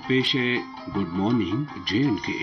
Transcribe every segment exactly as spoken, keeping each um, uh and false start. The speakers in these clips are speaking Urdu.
पेश है गुड मॉर्निंग जे एंड के।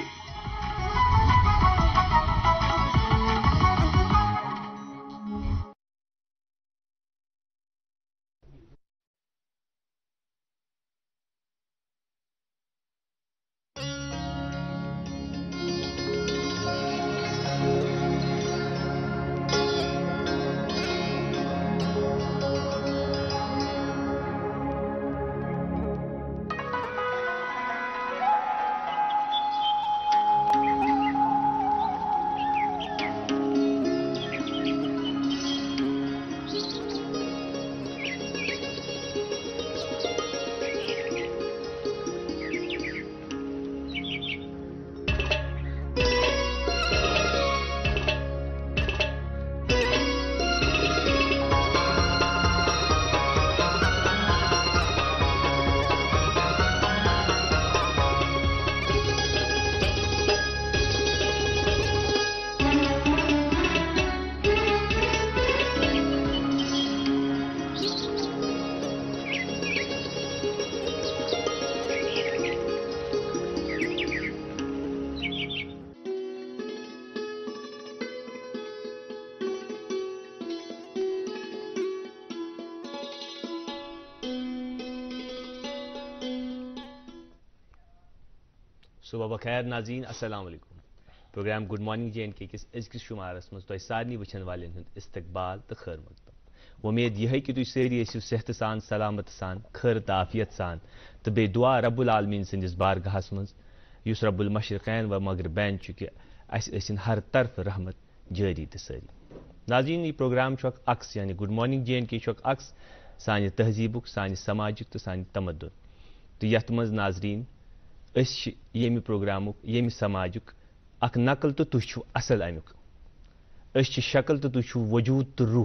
صبح بخیر ناظرین السلام علیکم programme good morning J and K کس ازکس شمارس مز تہ سارنی وچھن والن ہند استقبال تو خیر مقدم امید یہ کہ تھی ساری ٲسِو صحت سان سلامت سان خیر تعافیت سان تو بے دعا رب العالمین سندس بارگاہس مز یس رب المشرقین و مغربین چھ اس ٲسِن ہر طرف رحمت جاری تو ساری ناظرین یہ پروگرام چھ عکس یعنی گڈ مارننگ جے اینڈ کے چھ عکس سانہ تہذیبک سانہ سماجک تو سانہ تمدن تو یتھ مز ناظرین اس یمی پروگرامک یمی سماجک اک نقل تو تھی چھو اصل امیک اس شکل تو تھی چھو وجود تو روح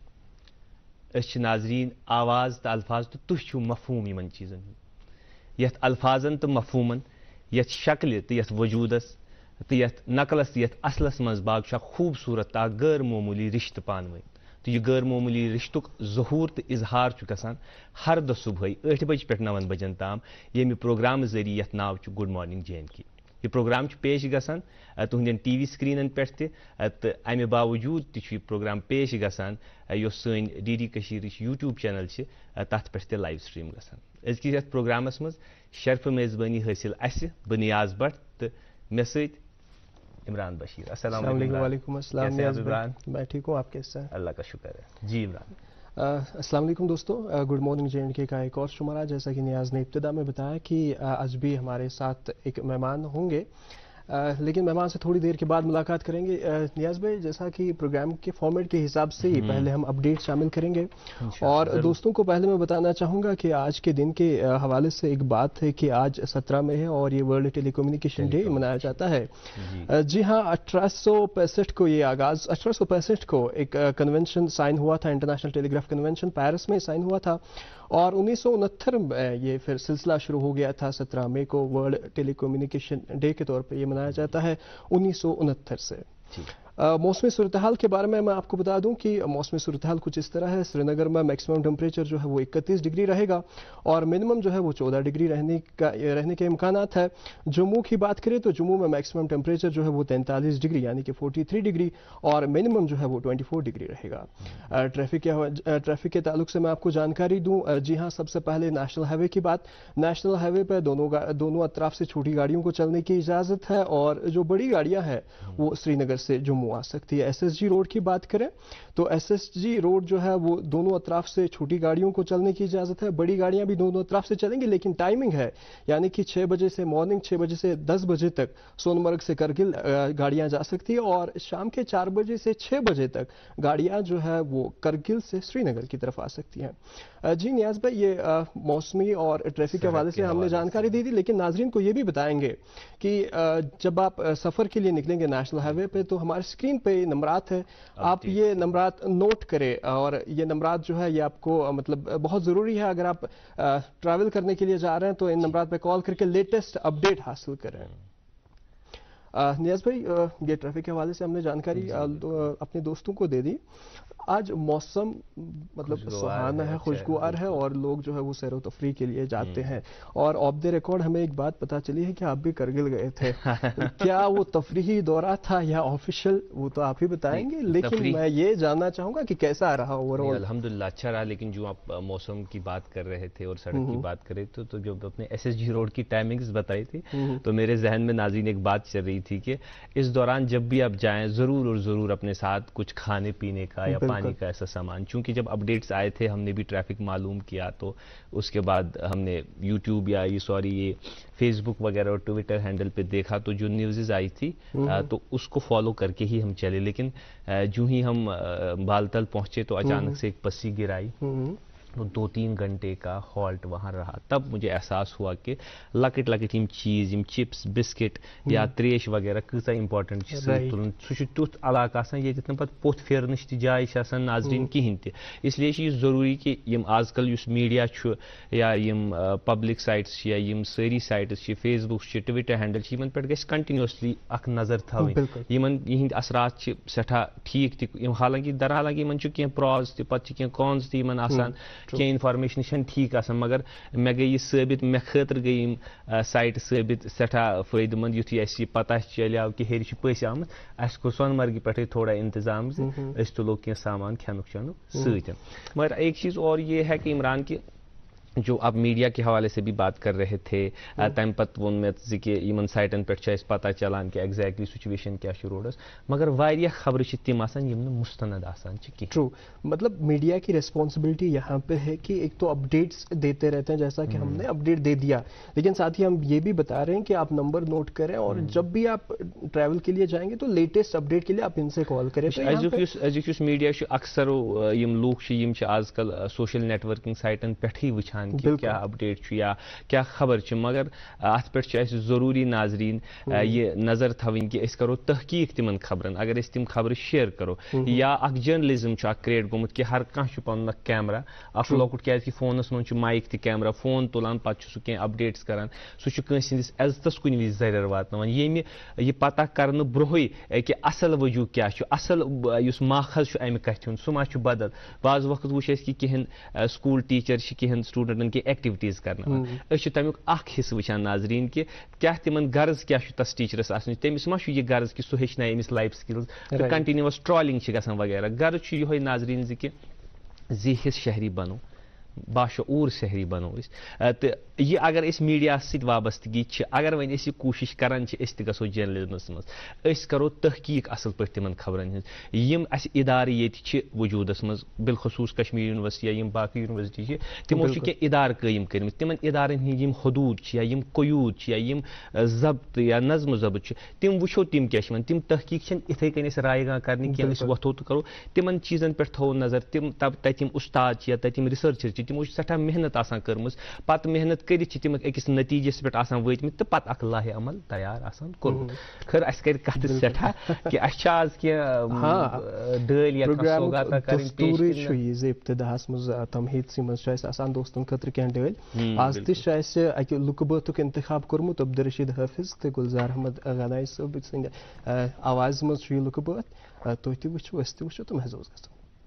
اس ناظرین آواز تو الفاظ تو تھی چھو مفہوم یمن چیزن یت الفاظن تو مفہومن یت شکل تو یت وجودس تو یت نقلس یت اصلس مز باغ چھ خوبصورت تا غیر معمولی رشتہ پانوی تو یہ غیر معمولی رشتک ظہور تو اظہار گژھان ہر دہ صبح ٹھ بج پہ نون بجن تام یمہ پروگرام ذریعہ یت ناو چھ گڈ مارننگ جے اینڈ کے یہ پروگرام پیش گژھان تہندین ٹی وی سکرینن پہ تو امہ باوجود تہ پروگرام پیش گژھان یس سن ڈی ڈی کشیرچ یوٹیوب چینل تت پہ تہ لائیو سٹریم گژھان ازکس یتھ پروگرامس مز شرف میزبانی حاصل اس بہ نیاز بٹ تو مے ست عمران بشیر السلام علیکم وعلیکم السلام عمران میں ٹھیک ہوں آپ کیسے ہیں؟ اللہ کا شکر ہے جی عمران السلام علیکم دوستو گڈ مارننگ جے اینڈ کے کا ایک اور شمارہ جیسا کہ نیاز نے ابتدا میں بتایا کہ آج بھی ہمارے ساتھ ایک مہمان ہوں گے لیکن مہمان سے تھوڑی دیر کے بعد ملاقات کریں گے نیاز بھائی جیسا کہ پروگرام کے فارمیٹ کے حساب سے ہی پہلے ہم اپڈیٹ شامل کریں گے اور دوستوں کو پہلے میں بتانا چاہوں گا کہ آج کے دن کے حوالے سے ایک بات ہے کہ آج سترہ میں ہے اور یہ ورلڈ ٹیلی کمیونیکیشن ڈے منایا جاتا ہے جی ہاں اٹھارہ سو پینسٹھ کو یہ آغاز اٹھارہ سو پینسٹھ کو ایک کنونشن سائن ہوا تھا international telegraph convention Paris میں سائن ہوا تھا اور انیس سو انہتر میں یہ پھر سلسلہ شروع ہو گیا تھا سترہ مئی کو ورلڈ ٹیلی کمیونیکیشن ڈے کے طور پہ یہ منایا جاتا ہے انیس سو انہتر سے موسمی صورتحال کے بارے میں میں آپ کو بتا دوں کہ موسمی صورتحال کچھ اس طرح ہے سری نگر میں میکسیمم ٹمپریچر جو ہے وہ اکتیس ڈگری رہے گا اور منیمم جو ہے وہ چودہ ڈگری رہنے کا رہنے کے امکانات ہے جموں کی بات کریں تو جموں میں میکسیمم ٹمپریچر جو ہے وہ تینتالیس ڈگری یعنی کہ فورٹی تھری ڈگری اور منیمم جو ہے وہ ٹوئنٹی فور ڈگری رہے گا ٹریفک کے ٹریفک کے تعلق سے میں آپ کو جانکاری دوں جی ہاں سب سے پہلے نیشنل ہائی وے کی بات نیشنل ہائی وے پہ دونوں دونوں اطراف سے چھوٹی گاڑیوں کو چلنے کی اجازت ہے اور جو بڑی گاڑیاں ہیں وہ سری نگر سے جموں آ سکتی ہے ایس ایس جی روڈ کی بات کریں تو ایس ایس جی روڈ جو ہے وہ دونوں اطراف سے چھوٹی گاڑیوں کو چلنے کی اجازت ہے بڑی گاڑیاں بھی دونوں اطراف سے چلیں گی لیکن ٹائمنگ ہے یعنی کہ چھ بجے سے مارننگ چھ بجے سے دس بجے تک سون مرگ سے کرگل گاڑیاں جا سکتی ہیں اور شام کے چار بجے سے چھ بجے تک گاڑیاں جو ہے وہ کرگل سے سری نگر کی طرف آ سکتی ہیں جی نیاز بھائی یہ موسمی اور ٹریفک کے حوالے سے ہم نے جانکاری دی تھی لیکن ناظرین کو یہ بھی بتائیں گے کہ جب آپ سفر کے لیے نکلیں گے نیشنل ہائی وے پہ تو ہمارے اسکرین پہ نمبرات ہے آپ یہ نمبرات نوٹ کریں اور یہ نمبرات جو ہے یہ آپ کو مطلب بہت ضروری ہے اگر آپ ٹریول کرنے کے لیے جا رہے ہیں تو ان نمبرات پہ کال کر کے لیٹسٹ اپڈیٹ حاصل کریں نیاز بھائی یہ ٹریفک کے حوالے سے ہم نے جانکاری اپنے دوستوں کو دے دی آج موسم مطلب سہانا ہے, خوشگوار ہے, اور لوگ جو ہے وہ سیر و تفریح کے لیے جاتے ہیں. اور آف دی ریکارڈ ہمیں ایک بات پتہ چلی ہے کہ آپ بھی کرگل گئے تھے. کیا وہ تفریحی دورہ تھا یا آفیشیل, وہ تو آپ ہی بتائیں گے, لیکن میں یہ جاننا چاہوں گا کہ کیسا رہا اوور آل. الحمدللہ اچھا رہا, لیکن جو آپ موسم کی بات کر رہے تھے اور سڑک کی بات کر رہے تھے, تو جو اپنے ایس ایس جی روڈ کی ٹائمنگز بتائی تھی, تو میرے ذہن میں ناظرین ایک بات چل رہی تھی کہ اس دوران جب بھی آپ جائیں ضرور اور ضرور اپنے ساتھ کچھ کھانے پینے کا یا پانی کا ایسا سامان, چونکہ جب اپڈیٹس آئے تھے ہم نے بھی ٹریفک معلوم کیا, تو اس کے بعد ہم نے یوٹیوب یا یہ سوری یہ فیس بک وغیرہ اور ٹویٹر ہینڈل پہ دیکھا, تو جو نیوزز آئی تھی تو اس کو فالو کر کے ہی ہم چلے. لیکن جو ہی ہم بالتل پہنچے تو اچانک سے ایک پسی گرائی, تو دو تین گھنٹے کا ہالٹ وہاں رہا. تب مجھے احساس ہوا کہ لکٹ لکٹ یم چیز, یم چپس بسکٹ یا تریش وغیرہ کۭژاہ امپارٹنٹ چھ سۭتۍ تُلُن. سُہ چھُ تیُتھ علاقہٕ آسان ییٚتٮ۪تھ نہٕ پتہٕ پوٚتھ پھیرنٕچ تہِ جاے چھِ آسان ناظریٖن کِہیٖنۍ تہِ. اسلیے چھُ یہِ ضروٗری کہِ یِم آز کل یُس میٖڈیا چھُ یا یِم پبلک سایٹس چھِ یا یِم سٲری سایٹس چھِ, فیس بک چھِ, ٹویٹر ہینڈل چھِ, یِمن پٮ۪ٹھ گژھِ کنٹِنیوسلی اکھ نظر تھاوٕنۍ. یِمن یِہٕنٛدۍ اثرات چھِ سٮ۪ٹھاہ ٹھیٖک تہِ, حالانکہِ درحالانکہِ یِمن چھُ کینٛہہ پراز تہِ, پتہٕ چھِ کینٛہہ کانز تہِ یِمن آسان, کینٛہہ انفارمیشن چھنہٕ ٹھیٖک آسان, مگر مےٚ گٔے یہِ ثٲبت, مےٚ خٲطرٕ گٔے یِم سایٹہٕ ثٲبت سٮ۪ٹھاہ فٲیدٕ مند. یُتھُے اَسہِ یہِ پتہ چلیو کہِ ہیٚرِ چھُ پٔسۍ آمٕژ, اَسہِ کوٚر سۄنہٕ مرگہِ پٮ۪ٹھٕے تھوڑا انتظام زِ أسۍ تُلو کینٛہہ سامان کھٮ۪نُک چٮ۪نُک سۭتۍ. مگر ایک چیز اور یہ ہے کہ عمران کہ جو آپ میڈیا کے حوالے سے بھی بات کر رہے تھے, تمہ پتہٕ ووٚن مےٚ زِ کہِ یِمن سایٹن پٮ۪ٹھ چھُ اَسہِ پتہ چلان کہ ایگزیکٹلی سچویشن کیٛاہ چھِ روڈس, مگر واریاہ خبرٕ چھِ تِم آسان یِم نہٕ مستند آسان چھِ کینٛہہ. ٹرو, مطلب میڈیا کی ریسپانسبلٹی یہاں پہ ہے کہ ایک تو اپڈیٹس دیتے رہتے ہیں, جیسا کہ ہم نے اپڈیٹ دے دیا, لیکن ساتھ ہی ہم یہ بھی بتا رہے ہیں کہ آپ نمبر نوٹ کریں, اور جب بھی آپ ٹریول کے لیے جائیں گے تو لیٹسٹ اپڈیٹ کے لیے آپ ان سے کال کریں. أزیُک یُس میڈیا چھُ اکثر یِم لوٗکھ چھِ یِم چھِ آز کل سوشل نیٹورکنگ سایٹن پٮ۪ٹھٕے وٕچھان کہِ کیٛاہ اپڈیٹ چھُ یا کیٛاہ خبر چھِ, مگر اتھ پٮ۪ٹھ چھُ اَسہِ ضروٗری ناظریٖن یہِ نظر تھاوٕنۍ کہِ أسۍ کرو تحقیٖق تِمن خبرن. اگر أسۍ تِم خبرٕ شیر کرو, یا اکھ جرنلزم چھُ اکھ کریٹ گوٚمُت کہِ ہر کانٛہہ چھُ پنُن اکھ کیمرا, اکھ لۄکُٹ کیازِ کہِ فونس منٛز چھُ مایک تہِ کیمرا, فون تُلان پتہٕ چھُ سُہ کینٛہہ اپڈیٹس کران, سُہ چھُ کٲنٛسہِ ہٕنٛدِس عزتس کُنہِ وِزِ زرٮ۪ر واتناوان. ییٚمہِ یہِ پتہ کرنہٕ برونٛہٕے کہِ اصل وجوٗہ کیٛاہ چھُ, اصل یُس ماخذ چھُ امہِ کتھِ ہُنٛد سُہ ما چھُ بدل. بعض وقت وٕچھ اَسہِ کہِ کینٛہہ سکوٗل ٹیٖچر چھِ کینٛہن سٹوٗڈنٹن کینٛہہ ایکٹِوِٹیٖز کرناوان, أسۍ چھِ تمیُک اکھ حصہٕ وٕچھان ناظریٖن کہِ کیٛاہ تِمن غرض کیٛاہ چھُ تس ٹیٖچرس آسان, تٔمِس ما چھُ یہِ غرض کہِ سُہ ہیٚچھنایہِ أمِس لایف سکلز, تہٕ کنٹِنیوس ٹرالِنگ چھِ گژھان وغیرہ. غرض چھُ یِہوے ناظریٖن زِ کہِ ذی حِص شہری بنو, باشعوٗر شہری بنو أسۍ. تہٕ یہِ اگر أسۍ میٖڈیاہس سۭتۍ وابستگی چھِ, اگر وۄنۍ أسۍ یہِ کوٗشش کران چھِ أسۍ تہِ گژھو جرنلزمس منٛز, أسۍ کرو تحقیٖق اصل پٲٹھۍ تِمن خبرن ہٕنٛز. یِم اَسہِ ادارٕ ییٚتہِ چھِ وجوٗدس منٛز, بالخصوٗص کشمیٖر یونیورسٹی یا یِم باقٕے یونیورسٹی چھِ, تِمو چھِ کینٛہہ ادارٕ قٲیِم کٔرمٕتۍ. تِمن ادارن ہٕنٛدۍ یِم حدوٗد چھِ یا یِم قیوٗد چھِ یا یِم ضبط یا نظمہٕ ضبط چھِ, تِم وٕچھو تِم کیٛاہ چھِ وَنان. تِم تحقیٖق چھِنہٕ اِتھٕے کٔنۍ أسۍ رایے گاں کرنہِ کینٛہہ, أسۍ وۄتھو تہٕ کرو. تِمن چیٖزن پٮ۪ٹھ تھاوو نظر. تِم تتہِ یِم اُستاد چھِ یا تتہِ یِم رِسٲرچر چھِ, تِمو چھِ سٮ۪ٹھاہ محنت آسان کٔرمٕژ, پتہٕ محنت کٔرِتھ چھِ تِم أکِس نتیٖجس پٮ۪ٹھ آسان وٲتمٕتۍ, تہٕ پتہٕ اکھ لاہہِ عمل تیار آسان کوٚرمُت. خٲر اَسہِ کرِ کتھ سٮ۪ٹھاہ کہِ اَسہِ چھِ آز کینٛہہ ڈٲلۍ یا سوگاتا کَرٕنۍ پیش. چھُ ابتداہس منٛز تمہیدسٕے منٛز چھُ اَسہِ آسان دوستن خٲطرٕ کینٛہہ ڈٲلۍ. آز تہِ چھُ اَسہِ اکہِ لُکہٕ بٲتھُک انتخاب کوٚرمُت, عبدالرشیٖد حٲفظ تہٕ گُلزار احمد غنایی صٲب سٕنٛدِ آوازِ منٛز چھُ یہِ لُکہٕ بٲتھ. تُہۍ تہِ وٕچھِو, أسۍ تہِ وٕچھو, تہٕ محظوٗظ گژھو.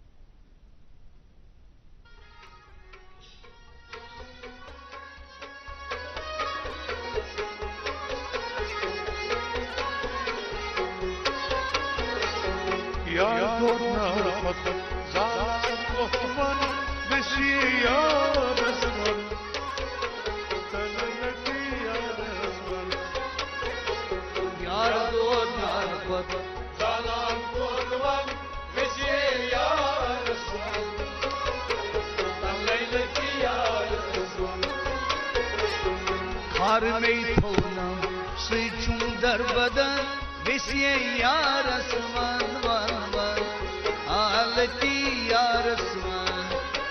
میں تھونم سی چھم در بدن ویسے یارس من ون ون حالتی یارس من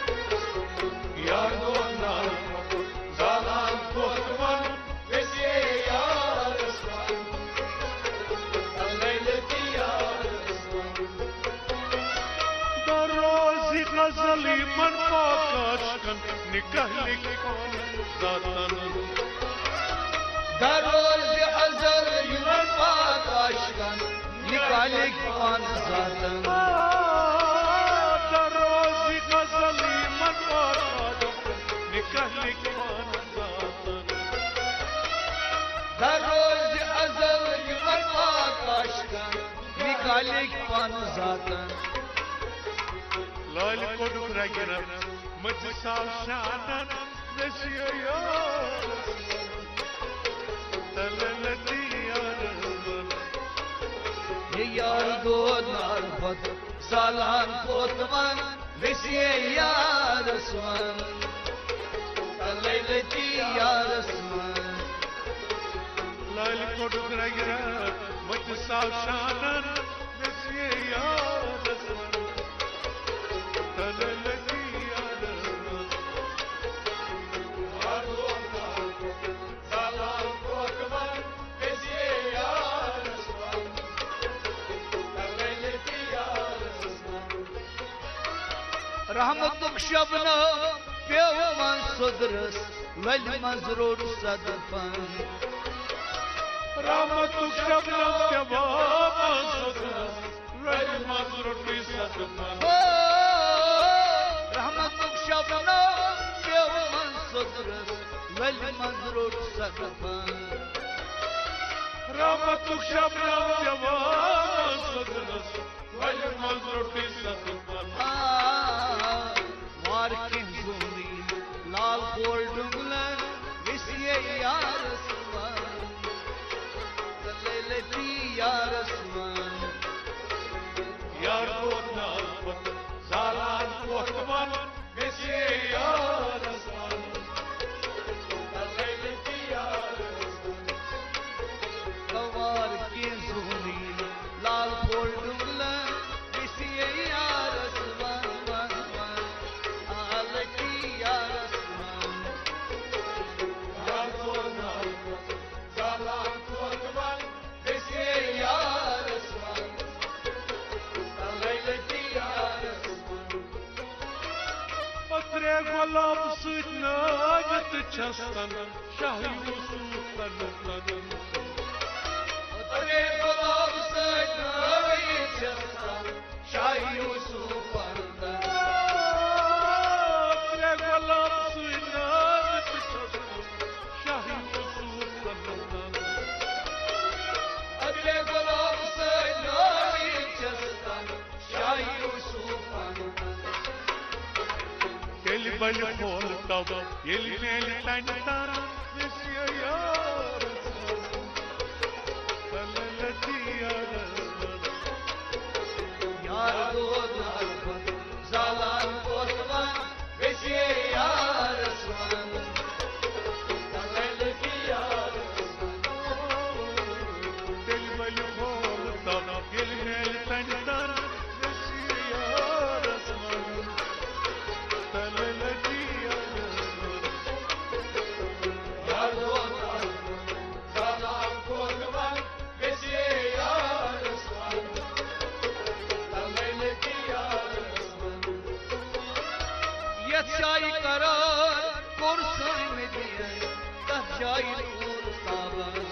یارو نام زالان خود من ویسے یارس من حالتی یارس من در روزی غزلی من پاکاش کن نکاح لکھون ذاتن در روز ازل یمن پاک عاشقان نکالک پان ذاتن Nikalik pan zaten Lal koduk ragiran Mıcı savşanan Nesiyor yar Taleleti yarın Ye yar donar bat Salan potman Vesiye yar asman Taleleti yar asman Lal koduk ragiran Mıcı savşanan Nesiyor yar Taleleti yarın Yar donar Salan potman Vesiye yar asman Taleleti yar Rahmatuk şabnam Pevman sudrus Vel mazrur sadfan Rahmatuk şabnam Pevman sudrus Vel mazrur sadfan Rahmatuk şabnam Pevman sudrus Vel mazrur sadfan Rahmatuk şabnam Pevman sudrus Vel mazrur sadfan Var ki zuni Lal koldunglan Visiye yar asman Taleleti yar asman Yar donar Zalan potman Vesiye yar asman Taleleti yar Var ki zuni Lal koldunglan Visiye yar asman Taleleti yar asman Yar donar Zalan potman Vesiye yar asman Taleleti yar Atre golab süt nagıt çastan Şah Yusuf tanıtan Atre golab süt nagıt çastan Şah Yusuf tanıtan Atre golab süt nagıt çastan Şah Yusuf tanıtan Atre golab süt nagıt çastan Şah Yusuf tanıtan Gel bali khol tab Yel mel tantar Vesiye yar Taleleti yar Yar donar Zalan potman Vesiye yar asman Taleleti yar Gel bali khol tab Yel mel tantar Vesiye yar Taleleti yar Yar donar Zalan potman Vesiye yar asman Taleleti yar Yat şay karar Korsun mediyen Dah şay nur taban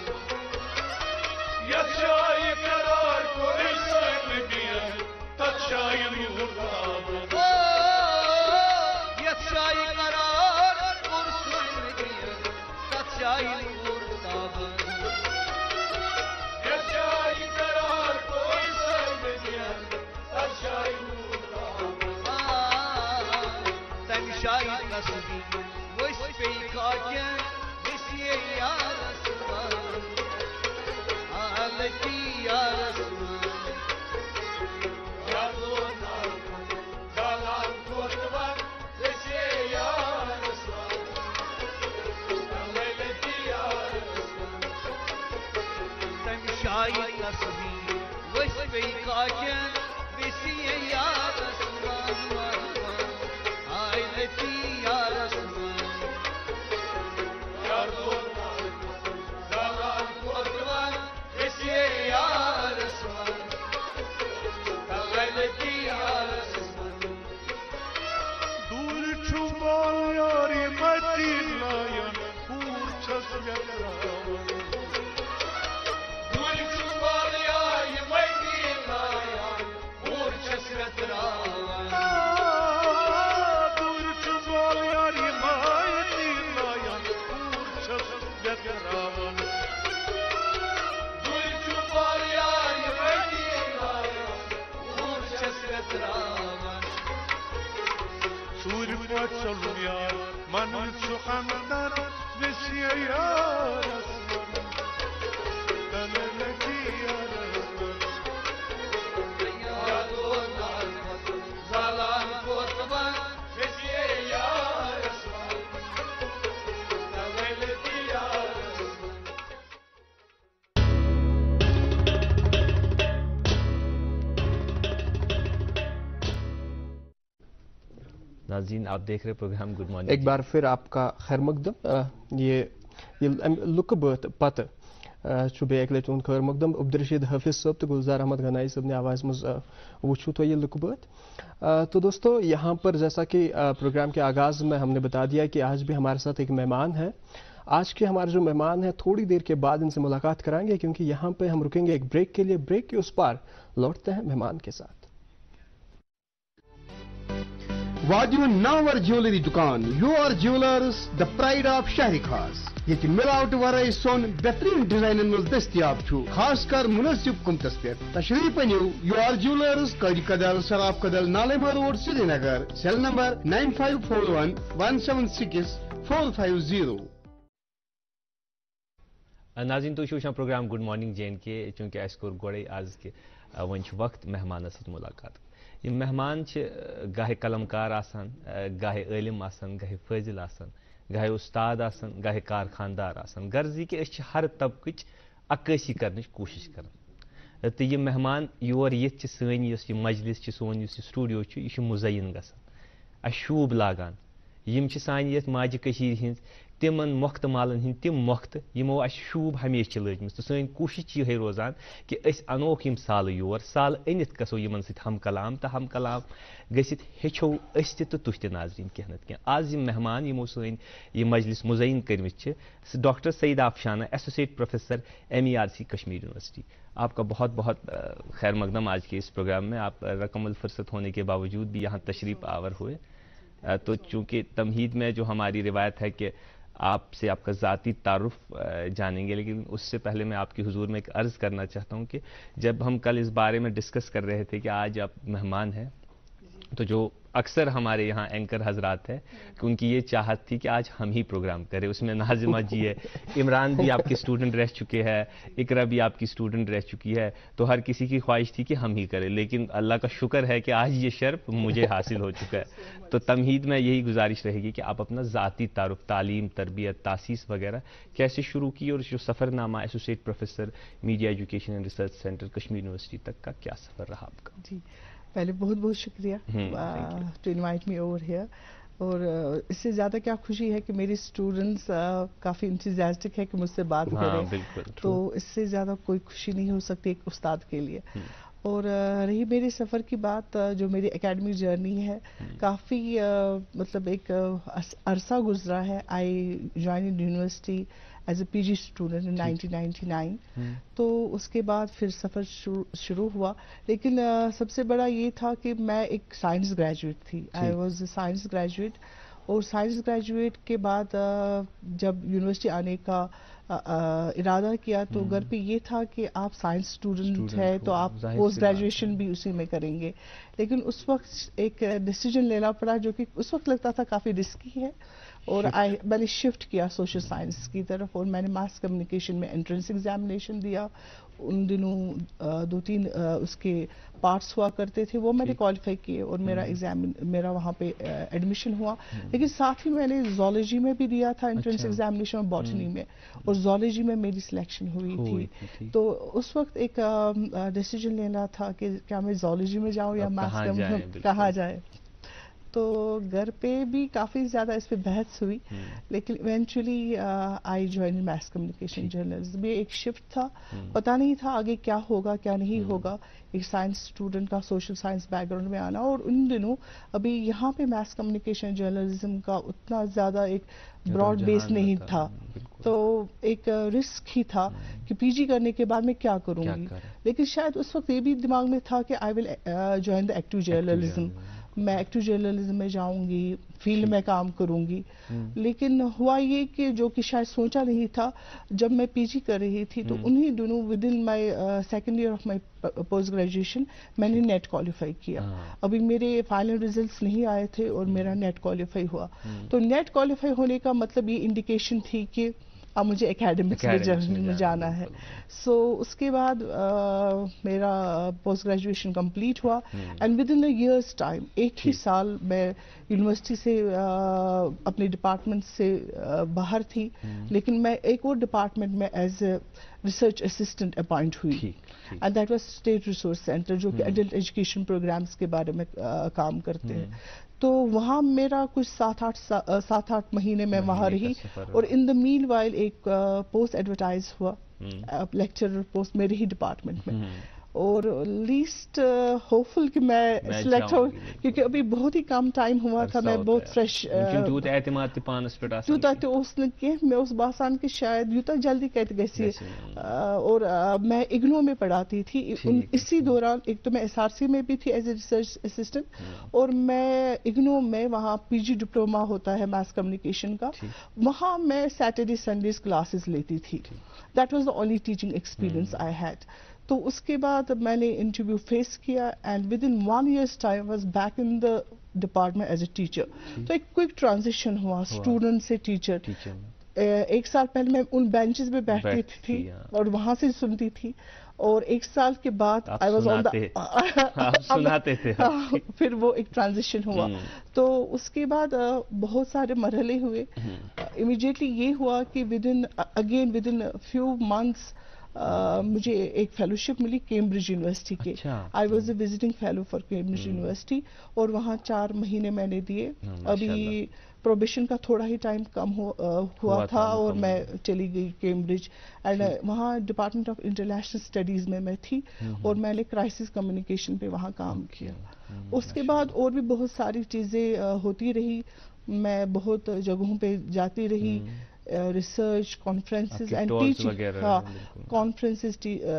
Yaşay karar koysan diye Taçayım yurtaba Yat şay karar Korsun mediyen Dah şay nur taban Yaşay karar koysan diye Taçayım yurtaba Sen şahit nasbi Voş peykaken Vesiye yar asman Aleti yar asman Yar donar Zalan kurtman Vesiye yar Taleleti yar Sen şahit nasbi Voş peykaken Vesiye yar asman Aleti yar asman Yar donar Zalan kurtman Vesiye yar asman Taleleti yar asman Dur çuval yari matilayan Kurças yakravan Dul çuval yay Medinayan Urças yatravan Dur çuval yari matilayan Kurças yakravan Dul çuval yay Medinayan با چلون یار من سخن در بسیار یار دلکی یار یادون آلمت زالان کوتبان بسیار یار دلکی یار ناظرین آپ دیکھ رہے پروگرام گڈ مارننگ ایک بار پھر آپ کا خیر مقدم یہ لکہ بات پتہ بے اک لٹہ خیر مقدم عبدالرشید حافظ صاحب تو گلزار احمد غنائی صاحب نے آواز مز وچھو تو یہ لکہ بات. تو دوستو یہاں پر جیسا کہ پروگرام کے آغاز میں ہم نے بتا دیا کہ آج بھی ہمارے ساتھ ایک مہمان ہے. آج کے ہمارے جو مہمان ہیں تھوڑی دیر کے بعد ان سے ملاقات کرائیں گے کیونکہ یہاں پہ ہم رکیں گے ایک بریک کے لیے. بریک کے اس پار لوٹتے ہیں مہمان کے ساتھ. واجون ناور جیولری دکان U R jewellers the pride of شہر خاص یہ ملاوٹ ورائے سون بہترین ڈیزائن مز دستیاب چھو خاص کر مناسب قیمتس پہ. تشریف انیو یو آر جیولرز قاری کدل سراف کدل نالیما road Srinagar. Cell number nine five four one one seven six four five zero. ناظرین تو وچھان programme good morning J and K چونکہ اس کور گوڑے آز کہ ون وقت مہمان ست ملاقات. یہ مہمان گاہے قلم کار آسان گاہے عالم آسان گاہے فاضل آسان گاہے استاد آسان گاہے کارخاندار آسان غرضی کہ اس ہر طبقچ عکاسی کرنچ کوشش کران. تو یہ مہمان یور یت سن یہ مجلس سون اس سٹوڈیو یہ مزین گژھان اس شوب لاگان. یم سان یت ماجہ کشیر ہند تمن موقت مالن ہند تم موقت یمو اس شوب ہمیشہ لجمت. تو سن کوشش یہ روزان کہ اس انوک یم سال یور سال انت گھو یمن ست ہم کلام تو ہم کلام گھت ہیچو اس تہ تہ تہ ناظرین کی نت کی. آز یم مہمان یمو سن یہ مجلس مزین کرمت doctor Saeed Afshana associate professor M E R C Kashmir university. آپ کا بہت بہت خیر مقدم آج کے اس پروگرام میں. آپ رقم الفرصت ہونے کے باوجود بھی یہاں تشریف آور ہوئے. تو چونکہ تمہید میں جو ہماری روایت ہے کہ آپ سے آپ کا ذاتی تعارف جانیں گے لیکن اس سے پہلے میں آپ کی حضور میں ایک عرض کرنا چاہتا ہوں کہ جب ہم کل اس بارے میں ڈسکس کر رہے تھے کہ آج آپ مہمان ہیں تو جو اکثر ہمارے یہاں اینکر حضرات ہیں کہ ان کی یہ چاہت تھی کہ آج ہم ہی پروگرام کریں. اس میں ناظمہ جی ہے, عمران بھی آپ کے اسٹوڈنٹ رہ چکے ہیں, اقرا بھی آپ کی اسٹوڈنٹ رہ چکی ہے. تو ہر کسی کی خواہش تھی کہ ہم ہی کریں لیکن اللہ کا شکر ہے کہ آج یہ شرف مجھے حاصل ہو چکا ہے. تو تمہید میں یہی گزارش رہے گی کہ آپ اپنا ذاتی تعارف, تعلیم, تربیت, تاسیس وغیرہ کیسے شروع کی اور جو سفر نامہ associate professor media education and research centre Kashmir university تک کا کیا سفر رہا آپ کا. جی پہلے بہت بہت شکریہ to invite me over here. اور اس سے زیادہ کیا خوشی ہے کہ میری اسٹوڈنٹس کافی انتھوزیاسٹک ہے کہ مجھ سے بات کریں. تو اس سے زیادہ کوئی خوشی نہیں ہو سکتی ایک استاد کے لیے. اور رہی میرے سفر کی بات, جو میری اکیڈمک جرنی ہے کافی مطلب ایک عرصہ گزرا ہے. I join university as a P G student in nineteen ninety nine. تو اس کے بعد پھر سفر شروع ہوا. لیکن سب سے بڑا یہ تھا کہ میں ایک سائنس گریجویٹ تھی. I was a science graduate. اور سائنس گریجویٹ کے بعد جب یونیورسٹی آنے کا ارادہ کیا تو گھر پہ یہ تھا کہ آپ سائنس اسٹوڈنٹ ہے تو آپ پوسٹ گریجویشن بھی اسی میں کریں گے. لیکن اس وقت ایک ڈیسیجن لینا پڑا جو کہ اس وقت لگتا تھا کافی رسکی ہے. اور میں نے شفٹ کیا سوشل سائنس کی طرف اور میں نے ماس کمیونیکیشن میں انٹرنس ایگزامینیشن دیا. ان دنوں دو تین اس کے پارٹس ہوا کرتے تھے, وہ میں نے کوالیفائی کیے اور میرا ایگزام میرا وہاں پہ ایڈمیشن ہوا. لیکن ساتھ ہی میں نے زولوجی میں بھی دیا تھا انٹرنس ایگزامینیشن اور باٹنی میں, اور زولوجی میں میری سلیکشن ہوئی تھی. تو اس وقت ایک ڈیسیجن لینا تھا کہ کیا میں زولوجی میں جاؤں یا ماس کہاں جائے. تو گھر پہ بھی کافی زیادہ اس پہ بحث ہوئی. لیکن eventually I join mass communication journalism. یہ ایک شفٹ تھا, پتہ نہیں تھا آگے کیا ہوگا کیا نہیں ہوگا. ایک سائنس اسٹوڈنٹ کا سوشل سائنس بیک گراؤنڈ میں آنا, اور ان دنوں ابھی یہاں پہ میس کمیونیکیشن جرنلزم کا اتنا زیادہ ایک براڈ بیس نہیں تھا. تو ایک رسک ہی تھا کہ پی جی کرنے کے بعد میں کیا کروں گی. لیکن شاید اس وقت یہ بھی دماغ میں تھا کہ I will join the active journalism. میں ایکٹو جرنلزم میں جاؤں گی, فیلڈ میں کام کروں گی. لیکن ہوا یہ کہ جو کہ شاید سوچا نہیں تھا, جب میں پی جی کر رہی تھی تو انہی دنوں within my second year of my post graduation میں نے نیٹ کوالیفائی کیا. ابھی میرے فائنل ریزلٹس نہیں آئے تھے اور میرا نیٹ کوالیفائی ہوا. تو نیٹ کوالیفائی ہونے کا مطلب یہ انڈیکیشن تھی کہ اب مجھے اکیڈمکس میں جانا ہے. سو اس کے بعد میرا پوسٹ گریجویشن کمپلیٹ ہوا and within a year's time, ایک ہی سال میں یونیورسٹی سے اپنے ڈپارٹمنٹ سے باہر تھی, لیکن میں ایک اور ڈپارٹمنٹ میں as a research assistant appoint ہوئی, and that was state resource centre, جو کہ ایڈلٹ ایجوکیشن پروگرامس کے بارے میں کام کرتے ہیں. تو وہاں میرا کچھ سات آٹھ سات آٹھ مہینے میں وہاں رہی, اور ان دا مین وائل ایک پوسٹ ایڈورٹائز ہوا, لیکچرر پوسٹ میرے ہی ڈپارٹمنٹ میں, اور لیسٹ ہوپ فل کہ میں سلیکٹ ہوں, کیونکہ ابھی بہت ہی کم ٹائم ہوا تھا, میں بہت فریش یوتاہ تو اس نے کہ میں اس باسان کے شاید یوتاہ جلدی کہتے گیسی, اور میں اگنو میں پڑھاتی تھی. اسی دوران ایک تو میں ایس آر سی میں بھی تھی ایز اے ریسرچ اسسٹنٹ, اور میں اگنو میں وہاں پی جی ڈپلوما ہوتا ہے میس کمیونیکیشن کا, وہاں میں سیٹرڈے سنڈیز کلاسز لیتی تھی. That was the only teaching experience I had. تو اس کے بعد میں نے انٹرویو فیس کیا, and within one years time was back in the department as a teacher. تو ایک کوئک ٹرانزیشن ہوا اسٹوڈنٹ سے ٹیچر. ایک سال پہلے میں ان بینچز میں بیٹھتی تھی اور وہاں سے سنتی تھی, اور ایک سال کے بعد آئی واز آن دا, پھر وہ ایک ٹرانزیشن ہوا. تو اس کے بعد بہت سارے مرحلے ہوئے. امیڈیٹلی یہ ہوا کہ within again within few months مجھے ایک فیلوشپ ملی کیمبرج یونیورسٹی کے. I was a visiting fellow for Cambridge university, اور وہاں چار مہینے میں نے دیے. ابھی پروبیشن کا تھوڑا ہی ٹائم کم ہوا تھا اور میں چلی گئی کیمبرج, اینڈ وہاں ڈپارٹمنٹ آف انٹرنیشنل اسٹڈیز میں میں تھی, اور میں نے کرائسس کمیونیکیشن پہ وہاں کام کیا. اس کے بعد اور بھی بہت ساری چیزیں ہوتی رہی, میں بہت جگہوں پہ جاتی رہی, ریسرچ کانفرنسز اینڈ ٹیچنگ, ہاں کانفرنسز,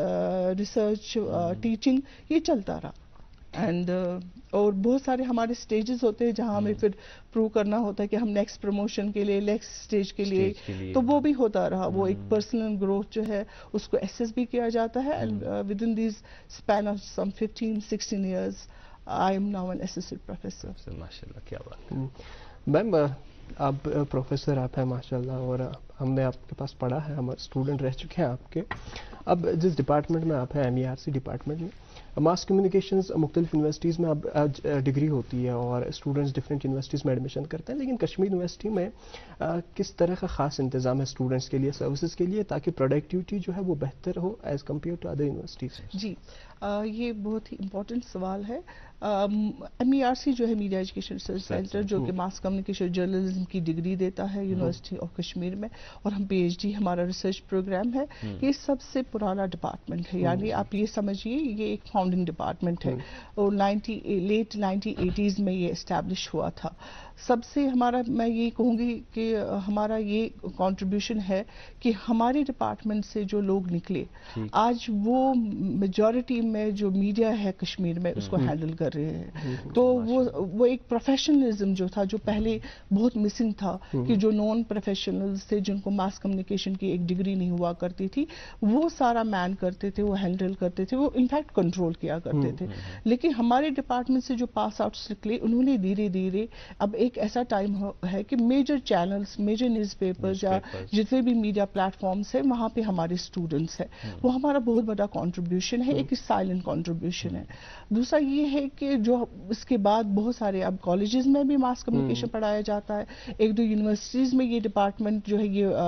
ریسرچ, ٹیچنگ, یہ چلتا رہا. اینڈ اور بہت سارے ہمارے اسٹیجز ہوتے ہیں جہاں ہمیں پھر پروو کرنا ہوتا ہے کہ ہم نیکسٹ پروموشن کے لیے, نیکسٹ اسٹیج کے لیے, تو وہ بھی ہوتا رہا. وہ ایک پرسنل گروتھ جو ہے اس کو ایسیس بھی کیا جاتا ہے, and within these span of some fifteen sixteen years I am now an assistant professor. ماشاء اللہ, کیا بات. میم آپ پروفیسر آپ ہیں ماشاء اللہ, اور ہم نے آپ کے پاس پڑھا ہے, ہم اسٹوڈنٹ رہ چکے ہیں آپ کے. اب جس ڈپارٹمنٹ میں آپ ہیں, M E R C department میں, ماس کمیونیکیشنز مختلف یونیورسٹیز میں اب ڈگری ہوتی ہے اور اسٹوڈنٹس ڈفرینٹ یونیورسٹیز میں ایڈمیشن کرتے ہیں, لیکن کشمیر یونیورسٹی میں کس طرح کا خاص انتظام ہے اسٹوڈنٹس کے لیے, سروسز کے لیے, تاکہ پروڈکٹیوٹی جو ہے وہ بہتر ہو as compare to other universities? جی یہ بہت ہی امپورٹنٹ سوال ہے. ایم ای آر سی جو ہے میڈیا ایجوکیشن ریسرچ سینٹر, جو کہ ماس کمیونیکیشن جرنلزم کی ڈگری دیتا ہے یونیورسٹی آف کشمیر میں, اور ہم پی ایچ ڈی ہمارا ریسرچ پروگرام ہے. یہ سب سے پرانا ڈپارٹمنٹ ہے, یعنی آپ یہ سمجھیے یہ ایک فاؤنڈنگ ڈپارٹمنٹ ہے, اور نائنٹی لیٹ نائنٹی ایٹیز میں یہ اسٹیبلش ہوا تھا. سب سے ہمارا, میں یہ کہوں گی کہ ہمارا یہ کنٹریبیوشن ہے کہ ہمارے ڈپارٹمنٹ سے جو لوگ نکلے آج وہ میجورٹی میں جو میڈیا ہے کشمیر میں اس کو ہینڈل کر رہے ہیں. تو وہ وہ ایک پروفیشنلزم جو تھا, جو پہلے بہت مسنگ تھا, کہ جو نان پروفیشنلز تھے جن کو ماس کمیونیکیشن کی ایک ڈگری نہیں ہوا کرتی تھی, وہ سارا مین کرتے تھے, وہ ہینڈل کرتے تھے, وہ انفیکٹ کنٹرول کیا کرتے تھے. لیکن ہمارے ڈپارٹمنٹ سے جو پاس آؤٹس نکلے, انہوں نے دھیرے دھیرے اب ایک ایسا ٹائم ہے کہ major channels, major newspapers یا جتنے بھی میڈیا پلیٹ فارمز ہیں وہاں پہ ہمارے اسٹوڈنٹس ہیں. وہ ہمارا بہت بڑا کنٹریبیوشن ہے, ایک سائلنٹ کنٹریبیوشن ہے. دوسرا یہ ہے کہ جو اس کے بعد بہت سارے اب کالجز میں بھی ماس کمیونیکیشن پڑھایا جاتا ہے, ایک دو یونیورسٹیز میں یہ ڈپارٹمنٹ جو ہے,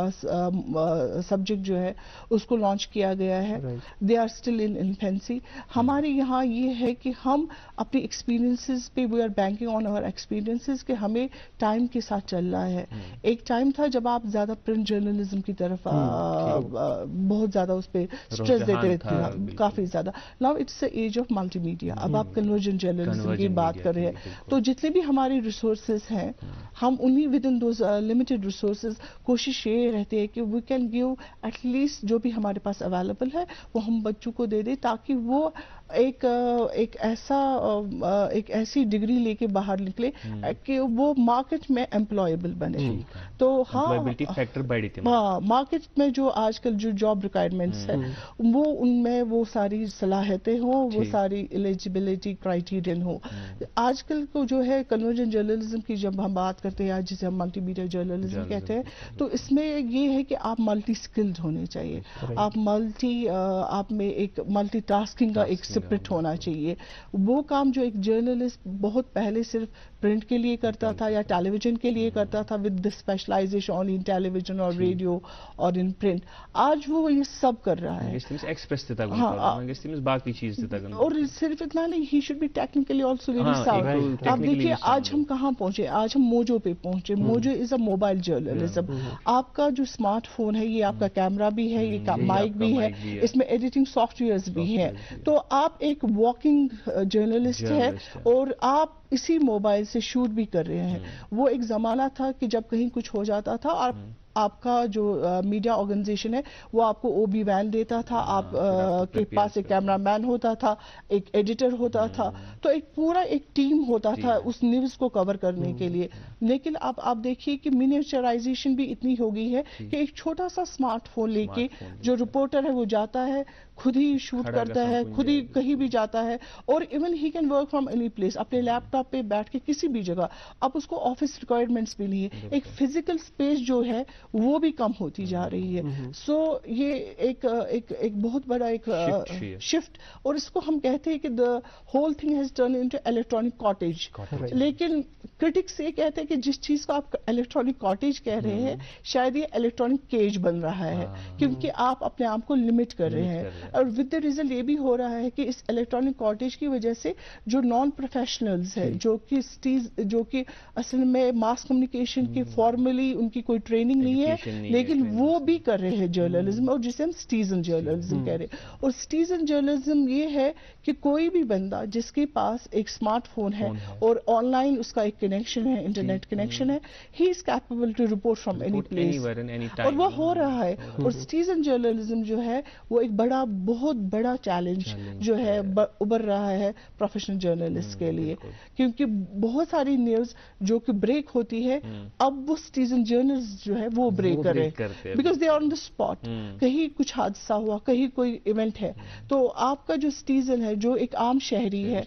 یہ سبجیکٹ جو ہے اس کو لانچ کیا گیا ہے. They are still in infancy. ہمارے یہاں یہ ہے کہ ہم اپنی ایکسپیرینسز پہ we are banking on our experiences, کہ ہمیں ٹائم کے ساتھ چلنا ہے. ایک ٹائم تھا جب آپ زیادہ پرنٹ جرنلزم کی طرف بہت زیادہ اس پہ اسٹریس دیتے تھے, کافی زیادہ. Now it's a age of multimedia. اب آپ کنورجن جرنلزم کی بات کر رہے ہیں, تو جتنے بھی ہماری ریسورسز ہیں ہم انہی within those limited resources کوشش یہ رہتی ہے کہ we can give at least جو بھی ہمارے پاس اویلیبل ہے وہ ہم بچوں کو دے دیں, تاکہ وہ ایک ایک ایسا ایک ایسی ڈگری لے کے باہر نکلے کہ وہ مارکیٹ میں امپلائیبل بنے. تو ہاں ہاں مارکیٹ میں جو آج کل جو جاب ریکوائرمنٹس ہیں وہ ان میں وہ ساری صلاحیتیں ہوں, وہ ساری ایلیجیبلٹی کرائیٹیرین ہوں. آج کل کو جو ہے کنورجن جرنلزم کی جب ہم بات کرتے ہیں جسے ہم ملٹی میڈیا جرنلزم کہتے ہیں, تو اس میں یہ ہے کہ آپ ملٹی اسکلڈ ہونے چاہیے, آپ ملٹی آپ میں ایک ملٹی ٹاسکنگ کا ایک سپرٹ ہونا چاہیے. وہ کام جو ایک جرنلسٹ بہت پہلے صرف پرنٹ کے لیے کرتا تھا یا ٹیلی ویژن کے لیے کرتا تھا with the specialisation on in television اور ریڈیو اور ان پرنٹ, آج وہ یہ سب کر رہا ہے. اور صرف اتنا نہیں, he should be technically also very sound. آپ دیکھیے آج ہم کہاں پہنچے, آج ہم موجو پہ پہنچے. Mojo is a mobile journalism. آپ کا جو اسمارٹ فون ہے یہ آپ کا کیمرہ بھی ہے, یہ مائک بھی ہے, اس میں ایڈیٹنگ سافٹ ویئرز بھی ہیں. تو آپ ایک واکنگ جرنلسٹ ہے اور آپ اسی موبائل سے شوٹ بھی کر رہے ہیں. وہ ایک زمانہ تھا کہ جب کہیں کچھ ہو جاتا تھا اور آپ کا جو میڈیا آرگنائزیشن ہے وہ آپ کو او بی وین دیتا تھا, آپ کے پاس ایک کیمرہ مین ہوتا تھا, ایک ایڈیٹر ہوتا تھا, تو ایک پورا ایک ٹیم ہوتا تھا اس نیوز کو کور کرنے کے لیے. لیکن اب آپ دیکھیے کہ منیچرائزیشن بھی اتنی ہو گئی ہے کہ ایک چھوٹا سا اسمارٹ فون لے کے جو رپورٹر ہے وہ جاتا ہے, خود ہی شوٹ کرتا ہے, خود ہی کہیں بھی جاتا ہے, اور even he can work from any place, اپنے لیپ ٹاپ پہ بیٹھ کے کسی بھی جگہ. اب اس کو آفس ریکوائرمنٹس بھی نہیں ہے, ایک فزیکل اسپیس جو ہے وہ بھی کم ہوتی جا رہی ہے. سو یہ ایک ایک ایک بہت بڑا ایک شفٹ, اور اس کو ہم کہتے ہیں کہ the whole thing has turn into electronic cottage. لیکن کرٹکس یہ کہتے ہیں کہ جس چیز کو آپ الیکٹرانک کاٹیج کہہ رہے ہیں شاید یہ الیکٹرانک کیج بن رہا ہے, کیونکہ آپ اپنے آپ کو لمٹ کر رہے ہیں. اور ود دا ریزلٹ یہ بھی ہو رہا ہے کہ اس الیکٹرانک کاٹیج کی وجہ سے جو نان پروفیشنلز ہیں, جو کہ جو کہ اصل میں ماس کمیونیکیشن کی فارملی ان کی کوئی ٹریننگ نہیں ہے, لیکن وہ بھی کر رہے ہیں جرنلزم, اور جسے ہم سٹیزن جرنلزم کہہ رہے ہیں. اور سٹیزن جرنلزم یہ ہے کہ کوئی بھی بندہ جس کے پاس ایک اسمارٹ فون ہے اور آن لائن اس کا ایک کنیکشن ہے, انٹرنیٹ کنیکشن ہے, he is capable to report from any place, اور وہ ہو رہا ہے. اور سٹیزن جرنلزم جو ہے وہ ایک بڑا بہت بڑا چیلنج جو ہے ابھر رہا ہے پروفیشنل جرنلسٹ کے لیے, کیونکہ بہت ساری نیوز جو کہ بریک ہوتی ہے اب وہ سٹیزن جرنلسٹ جو ہے وہ بریک کرے, because they are on the spot. کہیں کچھ حادثہ ہوا, کہیں کوئی ایونٹ ہے, تو آپ کا جو سٹیزن ہے, جو ایک عام شہری ہے,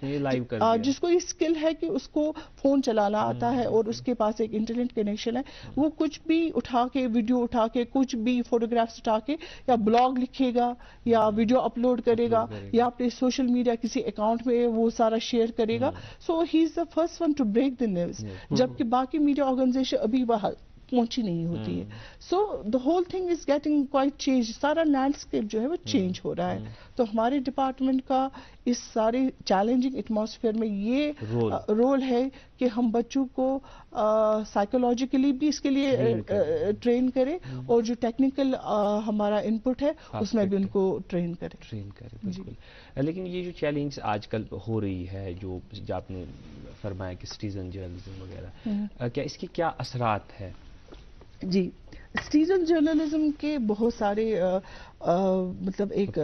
جس کو یہ اسکل ہے کہ اس کو فون چلانا آتا ہے اور اس کے پاس ایک انٹرنیٹ کنیکشن ہے, وہ کچھ بھی اٹھا کے, ویڈیو اٹھا کے, کچھ بھی فوٹوگرافس اٹھا کے یا بلاگ لکھے گا یا ویڈیو اپلوڈ کرے گا یا اپنے سوشل میڈیا کسی اکاؤنٹ میں وہ سارا شیئر کرے گا. So he is the first one to break the news, جبکہ باقی میڈیا آرگنائزیشن ابھی وہاں پہنچی نہیں ہوتی ہے. So the whole thing is getting quite change, سارا لینڈسکیپ جو ہے وہ چینج ہو رہا ہے. تو ہمارے ڈپارٹمنٹ کا اس سارے چیلنجنگ ایٹماسفیئر میں یہ رول ہے کہ ہم بچوں کو سائیکولوجیکلی بھی اس کے لیے ٹرین کریں, اور جو ٹیکنیکل ہمارا ان پٹ ہے اس میں بھی ان کو ٹرین کریں ٹرین کریں بالکل. لیکن یہ جو چیلنج آج کل ہو رہی ہے, جو آپ نے فرمایا کہ سٹیزن جرنلزم وغیرہ, کیا اس کے کیا اثرات ہیں؟ جی, سٹیزن جرنلزم کے بہت سارے مطلب ایک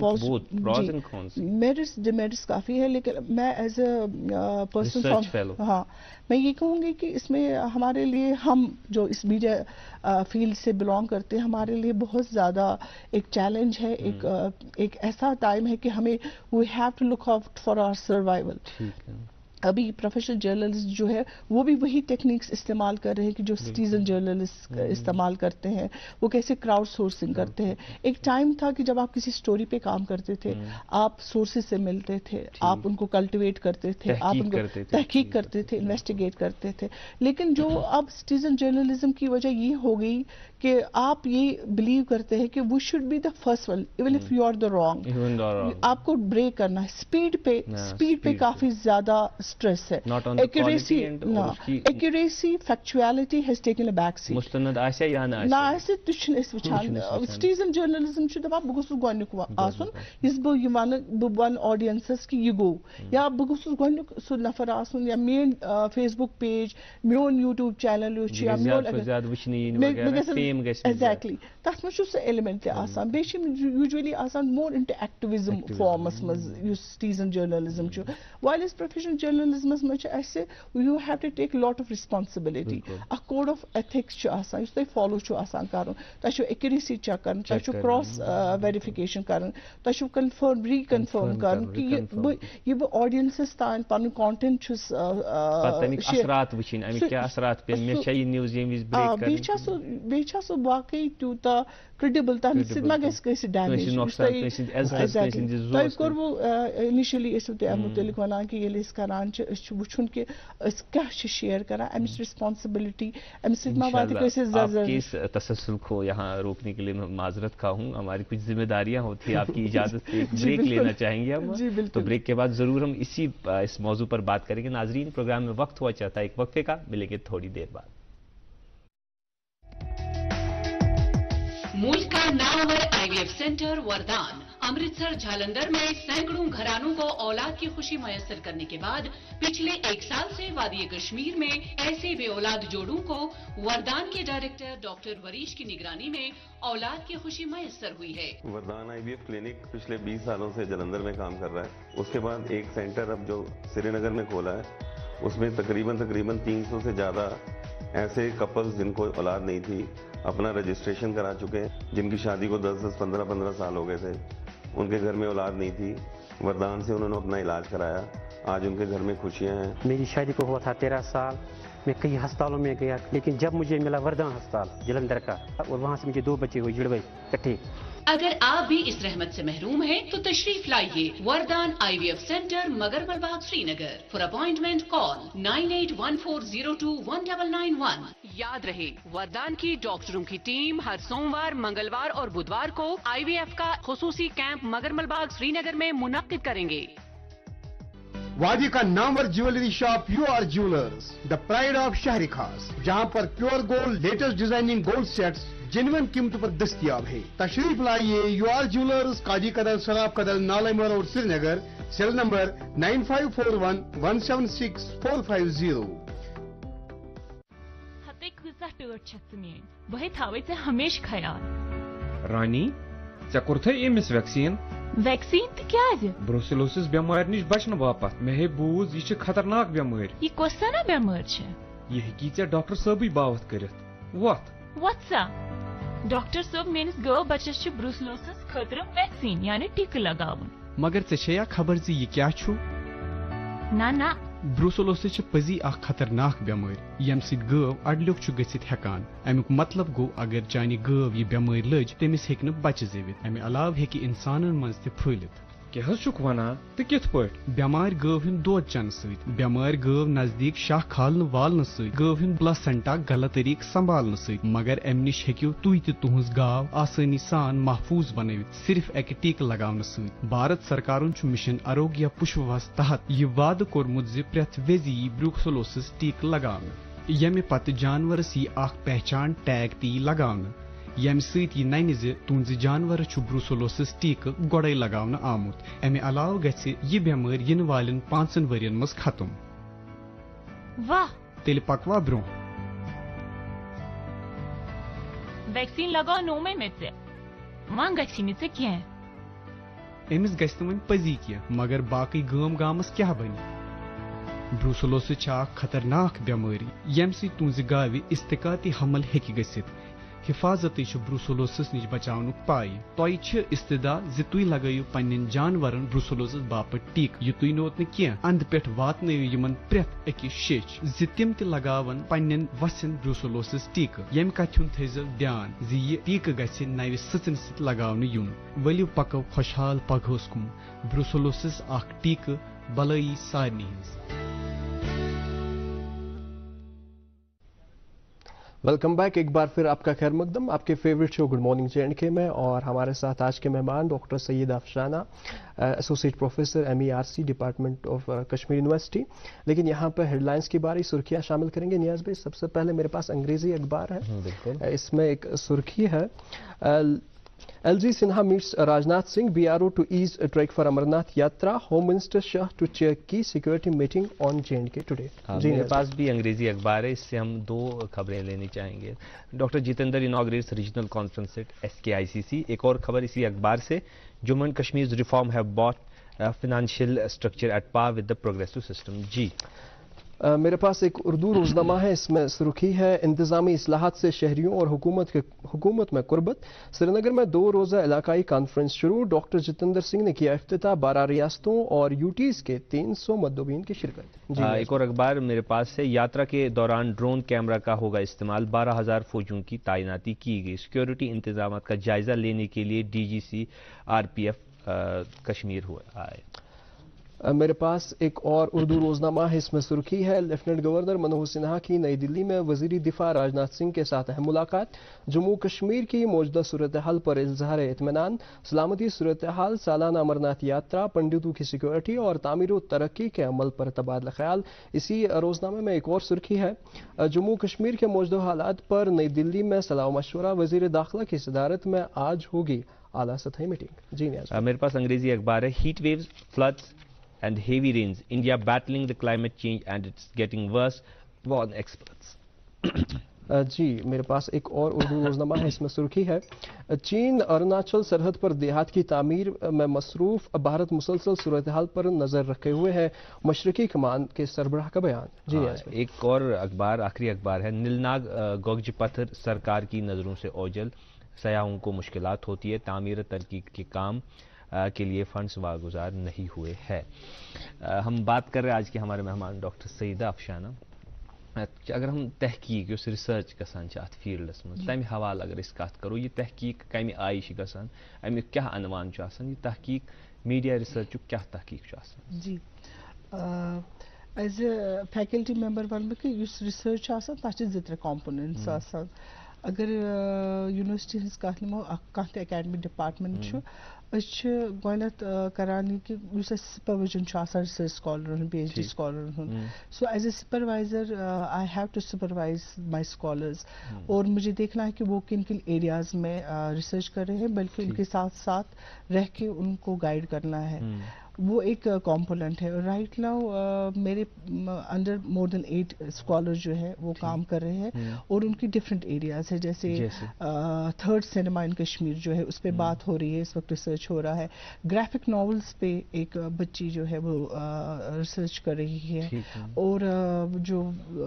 میرٹس ڈیمیرٹس کافی ہے, لیکن میں ایز اے پرسن ہاں میں یہ کہوں گی کہ اس میں ہمارے لیے, ہم جو اس میڈیا فیلڈ سے بلانگ کرتے ہیں, ہمارے لیے بہت زیادہ ایک چیلنج ہے, ایک ایک ایسا ٹائم ہے کہ ہمیں we have to look out for our survival. ابھی پروفیشنل جرنلسٹ جو ہے وہ بھی وہی ٹیکنیکس استعمال کر رہے ہیں کہ جو سٹیزن جرنلسٹ استعمال کرتے ہیں. وہ کیسے کراؤڈ سورسنگ کرتے ہیں. ایک ٹائم تھا کہ جب آپ کسی سٹوری پہ کام کرتے تھے, آپ سورسز سے ملتے تھے, آپ ان کو کلٹیویٹ کرتے تھے, آپ ان کو تحقیق کرتے تھے, انویسٹیگیٹ کرتے تھے. لیکن جو اب سٹیزن جرنلزم کی وجہ یہ ہو گئی کہ آپ یہ بلیو کرتے ہیں کہ we should be the first one even if you are the wrong. آپ کو بریک کرنا ہے, اسپیڈ پہ اسپیڈ پہ کافی زیادہ stress hai. Not on the accuracy, quality and no, uski accuracy, factuality has taken a back seat. مستند آسیا یا نہ نا آسیا آسہِ تہِ چھُنہٕ أسۍ وٕچھان. سٹیزن جرنلزم چھُ دپان بہٕ گوٚژھُس گۄڈنیُک آسُن یُس بہٕ یہِ وَنہٕ بہٕ وَنہٕ آڈینسس کہِ یہِ گوٚو, یا بہٕ گوٚژھُس گۄڈنیُک سُہ نفر آسُن, یا میٲنۍ فیس بک پیج, میون یوٗٹیوب چینل یُس چھُ, یا میون زیادٕ وٕچھنہٕ یِنۍ وغیرہ فیم گژھِ ایگزیکٹلی تتھ منٛز چھُ سُہ ایلِمنٹ تہِ آسان. بیٚیہِ چھِ یِم یوٗجؤلی آسان مور اِن ٹُو ایکٹِوِزم فارمس منٛز یُس سٹیزن جرنلزم چھُ. وایل أسۍ پروفیشنل جرنلزمس منٛز چھِ اَسہِ you have to take lot of responsibility. اکھ کوڈ آف ایتھکس چھُ آسان یُس تۄہہِ فالو چھُ آسان کرُن. تۄہہِ چھُ ایکوریسی چیک کرُن, تۄہہِ چھُ کراس ویرِفِکیشن کرُن, تۄہہِ چھُو کنفرم ری کنفرم کرُن کہِ یہِ بہٕ یہِ بہٕ آڈینسس تام پنُن کانٹینٹ چھُس. اثرات وٕچھِنۍ اَمِکۍ کیاہ اثرات پیٚن, مےٚ چھا یہِ نِوٕز ییٚمہِ وِزِ بریک کرٕنۍ, بیٚیہِ چھا سُہ بیٚیہِ چھا سُہ باقٕے تیوٗتاہ کرٛیڈِبل تَمہِ سۭتۍ ما گژھِ کٲنٛسہِ ڈیمیج. تۄہہِ کوٚروٕ اِنِشلی ٲسِو تُہۍ اَمہِ مُتعلِق وَنان کہِ ییٚلہِ أسۍ کران چھِ أسۍ چھِ وٕچھُن کہِ أسۍ کیاہ چھِ شِیر کران, اَمِچ ریسپانسبلٹی اَمہِ سۭتۍ ما واتہِ کٲنٛسہِ زَر. تسلسل کو یہاں روکنے کے لیے میں معذرت خواہ ہوں, ہماری کچھ ذمہ داریاں ہوتی ہیں. آپ کی اجازت سے ایک بریک لینا چاہیں گے ہم, تو بریک کے بعد ضرور ہم اسی اس موضوع پر بات کریں گے. ناظرین, پروگرام میں وقت ہوا چاہتا ہے ایک وقفے کا, ملیں گے تھوڑی دیر بعد. ملک کا نامور I V F centre Vardan Amritsar Jalandhar میں سینکڑوں گھرانوں کو اولاد کی خوشی میسر کرنے کے بعد پچھلے ایک سال سے وادی کشمیر میں ایسے بے اولاد جوڑوں کو وردان کے ڈائریکٹر ڈاکٹر وریش کی نگرانی میں اولاد کی خوشی میسر ہوئی ہے. وردان آئی وی ایف کلینک پچھلے بیس سالوں سے جلندھر میں کام کر رہا ہے. اس کے بعد ایک سینٹر اب جو سری نگر میں کھولا ہے, اس میں تقریباً تقریباً تین سو سے زیادہ ایسے کپلز جن کو اولاد نہیں تھی اپنا رجسٹریشن کرا چکے ہیں. جن کی شادی کو دس دس پندرہ پندرہ سال ہو گئے تھے, ان کے گھر میں اولاد نہیں تھی, وردان سے انہوں نے اپنا علاج کرایا, آج ان کے گھر میں خوشیاں ہیں. میری شادی کو ہوا تھا تیرہ سال, میں کئی ہسپتالوں میں گیا, لیکن جب مجھے ملا وردان ہسپتال جلندھر کا, اور وہاں سے مجھے دو بچے ہوئے جڑوے کٹھے. اگر آپ بھی اس رحمت سے محروم ہیں تو تشریف لائیے وردان آئی V F centre Magarmal Bagh Srinagar. For appointment call nine eight one four zero two one double nine one. یاد رہے, وردان کی ڈاکٹروں کی ٹیم ہر سوموار, منگلوار اور بدوار کو آئی وی ایف کا خصوصی کیمپ مگرمل باغ سری نگر میں منعقد کریں گے. وادی کا نامور jewellery shop U R jewellers, the pride of شہر خاص, جہاں پر pure gold latest designing gold sets genuine قیمت پر دستیاب ہے. تشریف لائیے یو آر جیولرز, قاضی قدر, سراب قدر, نالمر اور Srinagar. Cell number nine five four one one seven six four five zero. بہت تھاوے ژےٚ ہمیشہ خیال. رانی, ژےٚ کوٚرتھے أمِس ویکسیٖن؟ ویکسیٖن تہِ کیٛازِ؟ بروسیلوسس بٮ۪مارِ نِش بچنہٕ باپتھ. مےٚ ہے بوٗز یہِ چھِ خطرناک بٮ۪مٲرۍ. یہِ کۄس سنا بٮ۪مٲرۍ چھےٚ؟ یہِ ہیٚکی ژےٚ ڈاکٹر صٲبٕے باوتھ کٔرِتھ. وۄتھ وۄتھ سا. ڈاکٹر صٲب, میٲنِس گٲو بچس چھِ بروسیلوسس خٲطرٕ ویکسیٖن یعنی ٹیٖکہٕ لگاوُن. مگر ژےٚ چھےٚ یا خبر زِ یہِ کیٛاہ چھُ؟ نہ نہ, بروسیلوسس چھِ پٔزی اکھ خطرناک بٮ۪مٲرۍ ییٚمہِ سۭتۍ گٲو اڈلیوٚکھ چھُ گٔژھِتھ ہٮ۪کان. امیُک مطلب گوٚو اگر چانہِ گٲو یہِ بٮ۪مٲرۍ لٔج تٔمِس ہیٚکہِ نہٕ بچہِ زیوِتھ. امہِ علاوٕ ہیٚکہِ اِنسانن منٛز تہِ پھٔہلِتھ. کیٛاہ حظ چھُکھ وَنان تہٕ کِتھ پٲٹھۍ؟ بٮ۪مارِ گٲو ہُنٛد دۄد چنہٕ سۭتۍ, بٮ۪مارِ گٲو نزدیٖک شاہ کھالنہٕ والنہٕ سۭتۍ, گٲو ہُنٛد پلاسنٹا غلط طریقہٕ سمبھالنہٕ سۭتۍ. مگر امہِ نِش ہیٚکِو تُہۍ تہِ تُہنٛز گاو آسٲنی سان محفوٗظ بنٲوِتھ صرف اکہِ ٹیٖکہٕ لگاونہٕ سۭتۍ. بھارت سرکارن چھُ مشن آروگیا پُشواہس تحت یہِ وعدٕ کوٚرمُت زِ پرٛٮ۪تھ وِزِ یی بروسیلوسس ٹیٖکہٕ لگاونہٕ, ییٚمہِ پتہٕ جانورس یی اکھ پہچان ٹیگ تہِ یی لگاونہٕ, ییٚمہِ سۭتۍ یہِ ننہِ زِ تُہنٛزِ جانورس چھُ بروسیلوسس ٹیٖکہٕ گۄڈے لگاونہٕ آمُت. امہِ علاوٕ گژھِ یہِ بٮ۪مٲرۍ یِنہٕ والٮ۪ن پانژن ؤرین منٛز ختم. واہ, تیٚلہِ پکوا برٛونٛہہ. ویکسیٖن لگاونومے مےٚ ژےٚ, وۄنۍ گژھی نہٕ ژےٚ کینٛہہ. أمِس گژھِ نہٕ وۄنۍ پٔزی کینٛہہ, مگر باقٕے گٲم گامس کیٛاہ بنہِ؟ بروسیلوسس چھِ اکھ خطرناک بٮ۪مٲرۍ ییٚمہِ سۭتۍ تُہنٛزِ گاوِ استقاطی حمل ہیٚکہِ گٔژھِتھ. حفاظتٕے چھُ بروسیلوسس نِش بچاونُک پاے. تۄہہِ چھِ استدا زِ تُہۍ لگٲیِو پننٮ۪ن جانورن بروسیلوسس باپتھ ٹیٖکہٕ. یِتُے نوت نہٕ کینٛہہ, اندٕ پٮ۪ٹھ واتنٲیِو یِمن پرٛٮ۪تھ أکِس شیٚچھ زِ تِم تہِ لگاون پننٮ۪ن وژھٮ۪ن بروسیلوسس ٹیٖکہٕ. ییٚمہِ کتھِ ہُنٛد تھٲیزیو دیان زِ یہِ ٹیٖکہٕ گژھِ نوِ سٕژن سۭتۍ لگاونہٕ یُن. ؤلِو پکو خۄشحال پگہس کُن. بروسیلوسس اکھ ٹیٖکہٕ, بلٲیی سارنٕے ہٕنٛز. वेलकम बैक एक बार फिर आपका खैर मकदम आपके favourite show good morning J and K में, और हमारे साथ आज के मेहमान doctor Syed Afshana, associate professor M E R C department of Kashmir university. लेकिन यहाँ पर हेडलाइंस की बारी सुर्खियाँ शामिल करेंगे नियाज भाई। सबसे पहले मेरे पास अंग्रेजी अखबार है, इसमें एक सुर्खी है, L G Sinha meets Rajnath Singh, B R O to ease a trek for Amarnath Yatra, Home Minister Shah to chair key security meeting on J and K today। जी मेरे पास भी अंग्रेजी अखबार है, इससे हम दो खबरें लेनी चाहेंगे। Doctor Jitendra inaugurates regional conference at S K I सी सी। एक और खबर इसी अखबार से, Jammu and Kashmir reform have bought financial structure at par with the progressive system. जी Uh, मेरे पास एक उर्दू रोजनामा है, इसमें सुर्खी है, इंतजामी इस्लाहात से शहरियों और हुकूमत के हुकूमत में कुर्बत। श्रीनगर में दो रोज़ा इलाकाई कॉन्फ्रेंस शुरू, डॉक्टर जितेंद्र सिंह ने किया इफ्तिताह, बारह रियासतों और यूटीज के तीन सौ मद्दोबीन की शिरकत। जी एक और अखबार मेरे पास है, यात्रा के दौरान ड्रोन कैमरा का होगा इस्तेमाल, बारह हजार फौजियों की तैनाती की गई। सिक्योरिटी इंतजाम का जायजा लेने के लिए D G C R P F Kashmir हुआ आए। मेरे पास एक और उर्दू रोजनामा है, इसमें सुर्खी है, लेफ्टिनेंट गवर्नर मनोहर सिन्हा की नई दिल्ली में वजीर दिफा राजनाथ सिंह के साथ अहम मुलाकात। जम्मू कश्मीर की मौजूदा सूरत हाल पर इजहार इत्मीनान, सलामती सूरत हाल, सालाना अमरनाथ यात्रा, पंडितों की सिक्योरिटी और तामीर व तरक्की के अमल पर तबादला ख्याल। इसी रोजनामे में एक और सुर्खी है, जम्मू कश्मीर के मौजूदा हालात पर नई दिल्ली में सलाह मशवरा, वजीर दाखिला की सदारत में आज होगी आला सतही मीटिंग। जी मेरे पास अंग्रेजी अखबार है, heat waves, floods and heavy rains, India battling the climate change and it's getting worse, warn experts। जी मेरे पास एक और उर्दू रोजनामा है, इसमें सुर्खी है, चीन अरुणाचल सरहद पर देहात की तामीर में मसरूफ, भारत मुसलसल सूरत हाल पर नजर रखे हुए है, मशरकी कमान के सरबराह का बयान। जी हाँ, एक और अखबार आखिरी अखबार है, नीलनाग गोगज पत्थर सरकार की नजरों से ओझल, सयाहों को मुश्किलात होती है, तामीर तरक्की के काम के लिए फंड्स वागुजार नहीं हुए हैं। हम बात कर रहे हैं आज के हमारे मेहमान डॉक्टर सईदा अफशाना। अगर हम तहकीक उस रिसर्च गसान अत फील्डस मज तम हवाल अगर इस कत करो, ये तहकीक कम आई गसान, अमुक क्या अनवान ये तहकीक मीडिया रिसर्च क्या तहकीक जी as a faculty member one कि रिसर्च तथ जि त्रे कॉम्पोनेंट्स अगर यूनिवर्सिटी हज कत निमो कत एकेडमिक डिपार्टमेंट गोत करान कि supervision research scholar P H D scholar, so as a supervisor I have to supervise my scholars, और मुझे देखना है कि वो किन किन एरियाज में रिसर्च कर रहे हैं, बल्कि उनके साथ साथ रह के उनको गाइड करना है। वो एक कंपोनेंट है। राइट नाउ मेरे under more than eight scholar जो है वो काम कर रहे हैं, और उनकी डिफरेंट एरियाज है, जैसे थर्ड सिनेमा इन कश्मीर जो है उस पर बात हो रही है, इस वक्त रिसर्च हो रहा है। ग्राफिक नॉवेल्स पे एक बच्ची जो है वो रिसर्च कर रही है, और जो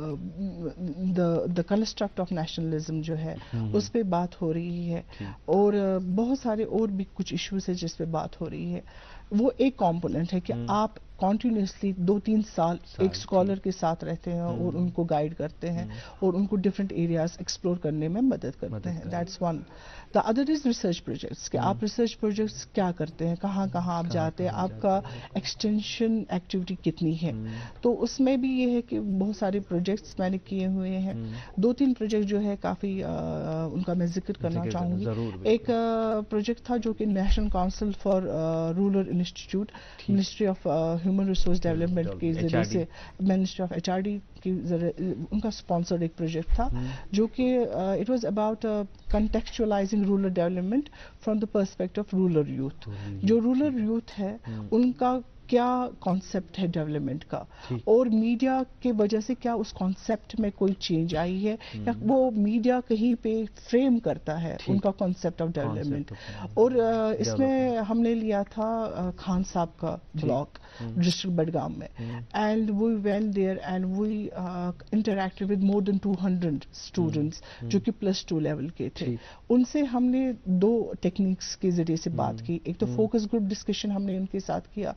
द कंस्ट्रक्ट ऑफ नेशनलिज्म जो है उस पर बात हो रही है, और बहुत सारे और भी कुछ इश्यूज है जिस पे बात हो रही है। वो एक कंपोनेंट है कि आप कॉन्टिन्यूसली दो तीन साल एक स्कॉलर के साथ रहते हैं और उनको गाइड करते हैं और उनको डिफरेंट एरियाज एक्सप्लोर करने में मदद करते हैं। That's one. The other is research projects कि आप रिसर्च प्रोजेक्ट्स क्या करते हैं, कहाँ कहाँ आप जाते हैं, आपका एक्सटेंशन एक्टिविटी कितनी है। तो उसमें भी ये है कि बहुत सारे प्रोजेक्ट्स मैंने किए हुए हैं। दो तीन प्रोजेक्ट जो है काफ़ी उनका मैं जिक्र करना चाहूँगी। एक प्रोजेक्ट था जो कि national council for rural institute, ministry of human resource development के जरिए से, ministry of H R D की उनका स्पॉन्सर्ड एक प्रोजेक्ट था, जो कि it was about contextualizing rural development from the perspective of rural youth. जो रूरल यूथ है उनका क्या कॉन्सेप्ट है डेवलपमेंट का, और मीडिया के वजह से क्या उस कॉन्सेप्ट में कोई चेंज आई है, या वो मीडिया कहीं पे फ्रेम करता है उनका कॉन्सेप्ट ऑफ डेवलपमेंट। और इसमें हमने लिया था खान साहब का ब्लॉक डिस्ट्रिक्ट बडगाम में, and we went there and we interacted with more than two hundred students जो कि प्लस टू लेवल के थे। उनसे हमने दो टेक्निक्स के जरिए से बात की। एक तो फोकस ग्रुप डिस्कशन हमने उनके साथ किया,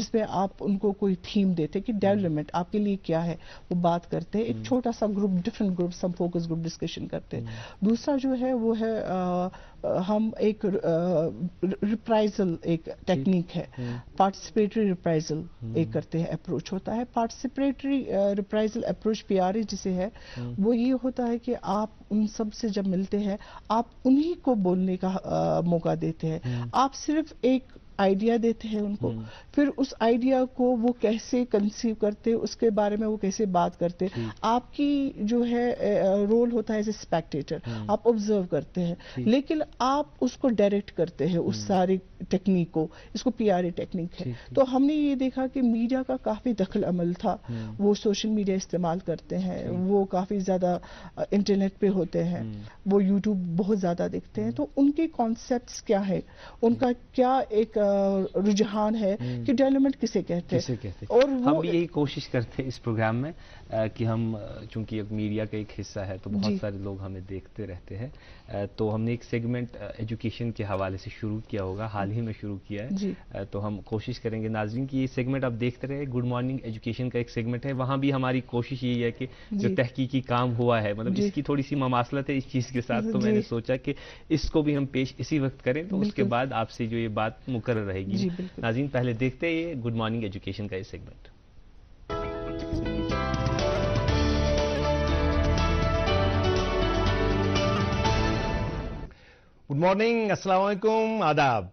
جس میں آپ ان کو کوئی تھیم دیتے کہ ڈیولپمنٹ آپ کے لیے کیا ہے وہ بات کرتے ہیں. ایک چھوٹا سا گروپ ڈفرینٹ گروپ ہم فوکس گروپ ڈسکشن کرتے ہیں. دوسرا جو ہے وہ ہے ہم ایک ریپرائزل ایک ٹیکنیک ہے, پارٹیسپیٹری ریپرائزل ایک کرتے ہیں, اپروچ ہوتا ہے. Participatory appraisal approach P R A جسے ہے وہ یہ ہوتا ہے کہ آپ ان سب سے جب ملتے ہیں آپ انہی کو بولنے کا موقع دیتے ہیں. آپ صرف ایک آئیڈیا دیتے ہیں ان کو, پھر اس آئیڈیا کو وہ کیسے کنسیو کرتے اس کے بارے میں وہ کیسے بات کرتے. آپ کی جو ہے رول ہوتا ہے ایز اے اسپیکٹیٹر, آپ آبزرو کرتے ہیں لیکن آپ اس کو ڈائریکٹ کرتے ہیں اس ساری ٹیکنیک کو. اس کو پی آر اے ٹیکنیک ہے. تو ہم نے یہ دیکھا کہ میڈیا کا کافی دخل عمل تھا. وہ سوشل میڈیا استعمال کرتے ہیں, وہ کافی زیادہ انٹرنیٹ پہ ہوتے ہیں, وہ یوٹیوب بہت زیادہ دیکھتے ہیں. تو ان کے کانسیپٹس کیا ہے, ان کا کیا ایک رجحان ہے کہ ڈیولپمنٹ کسے کہتے ہیں. اور ہم بھی یہی کوشش کرتے ہیں اس پروگرام میں کہ ہم چونکہ ایک میڈیا کا ایک حصہ ہے تو بہت سارے لوگ ہمیں دیکھتے رہتے ہیں, تو ہم نے ایک سیگمنٹ ایجوکیشن کے حوالے سے شروع کیا ہوگا, حال ہی میں شروع کیا ہے. تو ہم کوشش کریں گے ناظرین کہ یہ سیگمنٹ آپ دیکھتے رہے. گڈ مارننگ ایجوکیشن کا ایک سیگمنٹ ہے, وہاں بھی ہماری کوشش یہی ہے کہ جو تحقیقی کام ہوا ہے مطلب اس کی تھوڑی سی مماثلت ہے اس چیز کے ساتھ, تو میں نے سوچا کہ اس کو بھی ہم پیش اسی وقت کریں, تو اس کے بعد آپ سے جو یہ بات مقرر رہے گی. ناظرین پہلے دیکھتے ہیں یہ گڈ مارننگ ایجوکیشن کا یہ سیگمنٹ. گڈ مارننگ, السلام علیکم, آداب.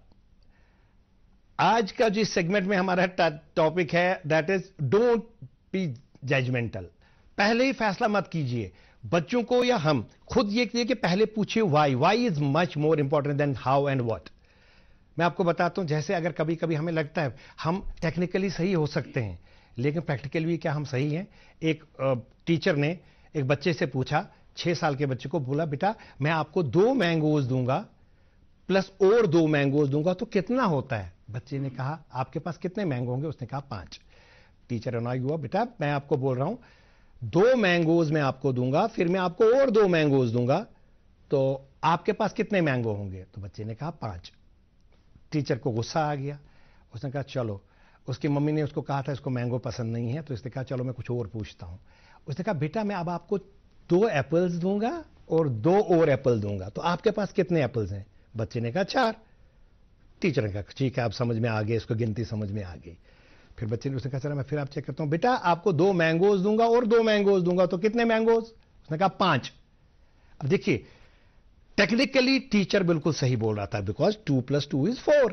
آج کا جو سیگمنٹ میں ہمارا ٹاپک ہے that is don't be judgmental. پہلے ہی فیصلہ مت کیجئے بچوں کو یا ہم خود یہ کہ پہلے پوچھیں why. Why is much more important than how and what. میں آپ کو بتاتا ہوں, جیسے اگر کبھی کبھی ہمیں لگتا ہے ہم ٹیکنیکلی صحیح ہو سکتے ہیں لیکن پریکٹیکلی کیا ہم صحیح ہیں. ایک ٹیچر نے ایک بچے سے پوچھا, چھ سال کے بچے کو, بولا بیٹا میں آپ کو دو مینگوز دوں گا پلس اور دو مینگوز دوں گا تو کتنا ہوتا ہے. بچے نے کہا آپ کے پاس کتنے مینگو ہوں گے؟ اس نے کہا پانچ. ٹیچر انوائے ہوا, بیٹا میں آپ کو بول رہا ہوں دو مینگوز میں آپ کو دوں گا, پھر میں آپ کو اور دو مینگوز دوں گا, تو آپ کے پاس کتنے مینگو ہوں گے؟ تو بچے نے کہا پانچ. ٹیچر کو غصہ آ گیا, اس نے کہا چلو, اس کی ممی نے اس کو کہا تھا اس کو مینگو پسند نہیں ہے, تو اس نے کہا چلو میں کچھ اور پوچھتا ہوں. اس نے کہا بیٹا میں اب آپ کو دو ایپلز دوں گا اور دو اور ایپل دوں گا, تو آپ کے پاس کتنے ایپلز ہیں؟ بچے نے کہا چار. ٹیچر نے کہا ٹھیک ہے, آپ سمجھ میں آ گئے, اس کو گنتی سمجھ میں آ گئی. پھر بچے نے اس نے کہا چلا میں پھر آپ چیک کرتا ہوں, بیٹا آپ کو دو مینگوز دوں گا اور دو مینگوز دوں گا تو کتنے مینگوز؟ اس نے کہا پانچ. اب دیکھیے ٹیکنیکلی ٹیچر بالکل صحیح بول رہا تھا because two plus two is four,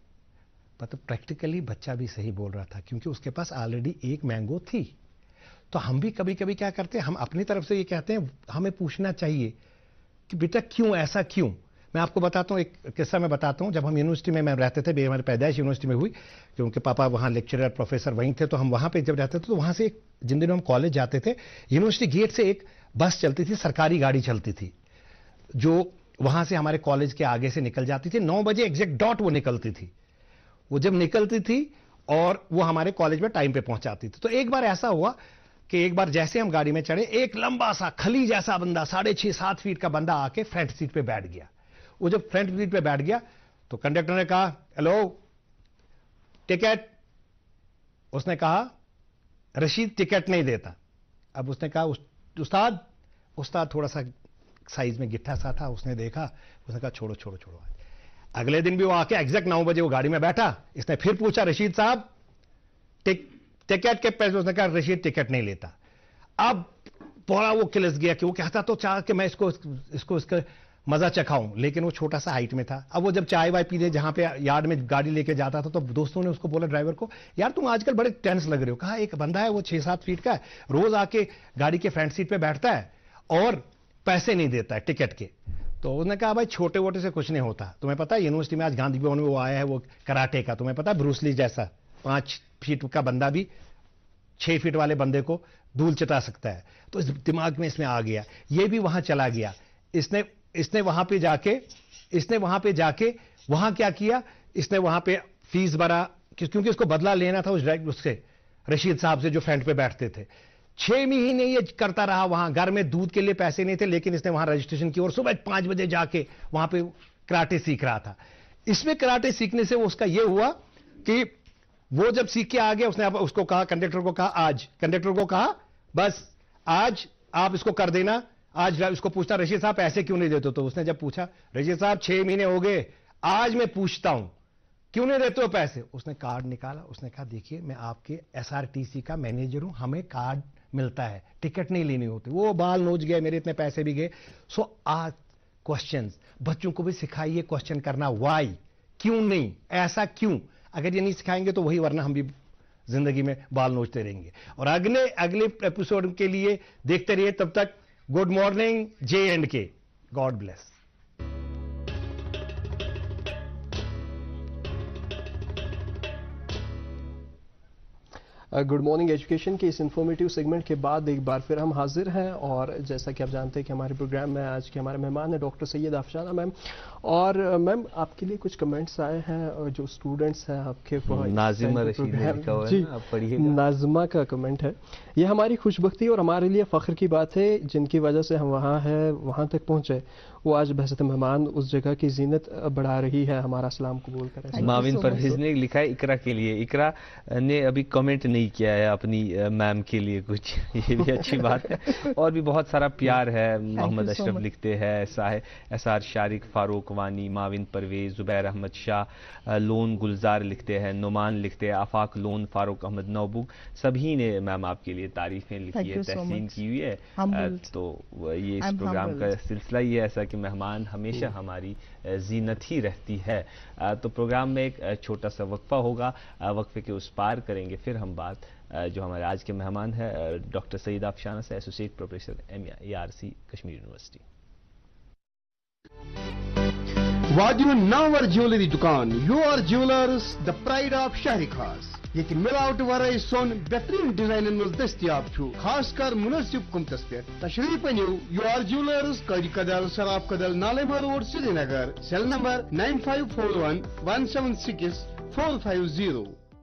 مطلب پریکٹیکلی بچہ بھی صحیح بول رہا تھا کیونکہ اس کے پاس آلریڈی ایک مینگو تھی. تو ہم بھی کبھی کبھی کیا کرتے ہیں, ہم اپنی طرف سے یہ کہتے ہیں ہمیں پوچھنا چاہیے کہ بیٹا کیوں ایسا کیوں. میں آپ کو بتاتا ہوں, ایک قصہ میں بتاتا ہوں. جب ہم یونیورسٹی میں میں رہتے تھے, ہماری پیدائش یونیورسٹی میں ہوئی کیونکہ پاپا وہاں لیکچرر پروفیسر وہیں تھے, تو ہم وہاں پہ جب رہتے تھے تو وہاں سے ایک جن دنوں ہم کالج جاتے تھے یونیورسٹی گیٹ سے ایک بس چلتی تھی, سرکاری گاڑی چلتی تھی جو وہاں سے ہمارے کالج کے آگے سے نکل جاتی تھی. نو بجے ایگزیکٹ ڈاٹ وہ نکلتی تھی. وہ جب نکلتی تھی اور وہ ہمارے کالج میں ٹائم پہ پہنچاتی تھی. تو ایک بار ایسا ہوا کہ ایک بار جیسے ہم گاڑی میں چڑھے, ایک لمبا سا کھلی جیسا بندہ ساڑھے چھ سات فیٹ کا بندہ آ کے فرنٹ سیٹ پہ بیٹھ گیا. وہ جب فرنٹ سیٹ پہ بیٹھ گیا تو کنڈکٹر نے کہا ہیلو ٹکٹ. اس نے کہا رشید ٹکٹ نہیں دیتا. اب اس نے کہا استاد استاد تھوڑا سا سائز میں گٹھا سا تھا, اس نے دیکھا, اس نے کہا چھوڑو چھوڑو چھوڑو. اگلے دن بھی وہ آ کے ایگزیکٹ نو بجے وہ گاڑی میں بیٹھا. اس نے پھر پوچھا رشید صاحب ٹکٹ کے پیسے؟ اس نے کہا رشید ٹکٹ نہیں لیتا. اب پورا وہ کلس گیا کہ وہ کہتا تو چاہ کہ میں اس کو اس کو اس کا مزہ چکھاؤں, لیکن وہ چھوٹا سا ہائٹ میں تھا. اب وہ جب چائے وائے پینے جہاں پہ یارڈ میں گاڑی لے کے جاتا تھا تو دوستوں نے اس کو بولا ڈرائیور کو, یار تم آج کل بڑے ٹینس لگ رہے ہو. کہا ایک بندہ ہے وہ چھ سات فیٹ کا ہے, روز آ کے گاڑی کے فرنٹ سیٹ پہ بیٹھتا ہے اور پیسے نہیں دیتا ہے ٹکٹ کے. تو اس نے کہا بھائی چھوٹے ووٹے سے کچھ نہیں ہوتا. تمہیں پتا ہے یونیورسٹی میں آج گاندھی بھون میں وہ آیا ہے وہ کراٹے کا, تمہیں پتا ہے بروسلی جیسا پانچ فیٹ کا بندہ بھی چھ فیٹ والے بندے کو دھول چٹا سکتا ہے. تو اس دماغ میں اس میں آ گیا, یہ بھی وہاں چلا گیا. اس نے اس نے وہاں پہ جا کے اس نے وہاں پہ جا کے وہاں کیا کیا, اس نے وہاں پہ فیس بھرا کیونکہ اس کو بدلہ لینا تھا اس سے رشید صاحب سے جو فرنٹ پہ بیٹھتے تھے. چھ مہینے یہ کرتا رہا وہاں. گھر میں دودھ کے لیے پیسے نہیں تھے لیکن اس نے وہاں رجسٹریشن کی اور صبح پانچ بجے جا کے وہاں پہ کراٹے سیکھ رہا تھا. اس میں کراٹے سیکھنے سے اس کا یہ ہوا کہ وہ جب سیکھ کے آ گیا اس نے اس کو کہا, کنڈکٹر کو کہا آج, کنڈکٹر کو کہا بس آج آپ اس کو کر دینا. آج اس کو پوچھتا رشید صاحب ایسے کیوں نہیں دیتے, تو اس نے جب پوچھا رشید صاحب چھ مہینے ہو گئے آج میں پوچھتا ہوں کیوں نہیں دیتے ہو پیسے, اس نے کارڈ نکالا, اس نے کہا دیکھیے میں آپ کے ایس آر ٹی سی کا مینیجر ہوں, ہمیں کارڈ ملتا ہے, ٹکٹ نہیں لینی ہوتی. وہ بال نوچ گئے, میرے اتنے پیسے بھی گئے. سو آج کوشچنز بچوں کو بھی سکھائیے کوشچن کرنا, وائی, کیوں نہیں, ایسا کیوں. اگر یہ نہیں سکھائیں گے تو وہی, ورنہ ہم بھی زندگی میں بال نوچتے رہیں گے. اور اگلے اگلے ایپیسوڈ کے لیے دیکھتے رہیے. تب تک good morning J and K. God bless. Good morning education کے اس انفارمیٹیو سیگمنٹ کے بعد ایک بار پھر ہم حاضر ہیں, اور جیسا کہ آپ جانتے ہیں کہ ہمارے پروگرام میں آج کے ہمارے مہمان ہیں ڈاکٹر سید آفشانہ میم. اور میم آپ کے لیے کچھ کمنٹس آئے ہیں جو اسٹوڈنٹس ہیں آپ کے, ناظمہ رشید نے لکھا ہوا ہے, جی آپ پڑھیے. ناظمہ کا کمنٹ ہے, یہ ہماری خوش بختی اور ہمارے لیے فخر کی بات ہے جن کی وجہ سے ہم وہاں ہیں وہاں تک پہنچے, وہ آج بحثت مہمان اس جگہ کی زینت بڑھا رہی ہے. ہمارا سلام قبول کریں. معاون پرویز نے لکھا ہے اقرا کے لیے. اقرا نے ابھی کمنٹ نہیں کیا ہے اپنی میم کے لیے کچھ, یہ بھی اچھی بات ہے. اور بھی بہت سارا پیار ہے. محمد اشرف لکھتے ہیں, ایس آر شارق, فاروق وانی, معاون پرویز, زبیر احمد شاہ, لون گلزار لکھتے ہیں, نعمان لکھتے ہیں, آفاق لون, فاروق احمد نوبوک, سبھی نے میم آپ کے لیے تعریفیں لکھی ہے, تحسین کی ہوئی ہے. تو یہ اس پروگرام کا سلسلہ یہ ایسا کہ مہمان ہمیشہ ہماری زینت ہی رہتی ہے. تو پروگرام میں ایک چھوٹا سا وقفہ ہوگا, وقفے کے اس پار کریں گے پھر ہم بات جو ہمارے آج کے مہمان ہیں ڈاکٹر سید آفشانہ سے, associate professor M E R C Kashmir university. وادیو ناور جیولری دکان U R jewellers the pride of شہر خاص. یہ ملاوٹ ورائے سون بہترین ڈیزائن مز دستیاب چھو, خاص کر مناسب قیمتس پہ. تشریف انیو یو آر جیولرز, قاری کدل, سراب کدل, نالیما road, Srinagar. Cell number nine five four one one seven six four five zero.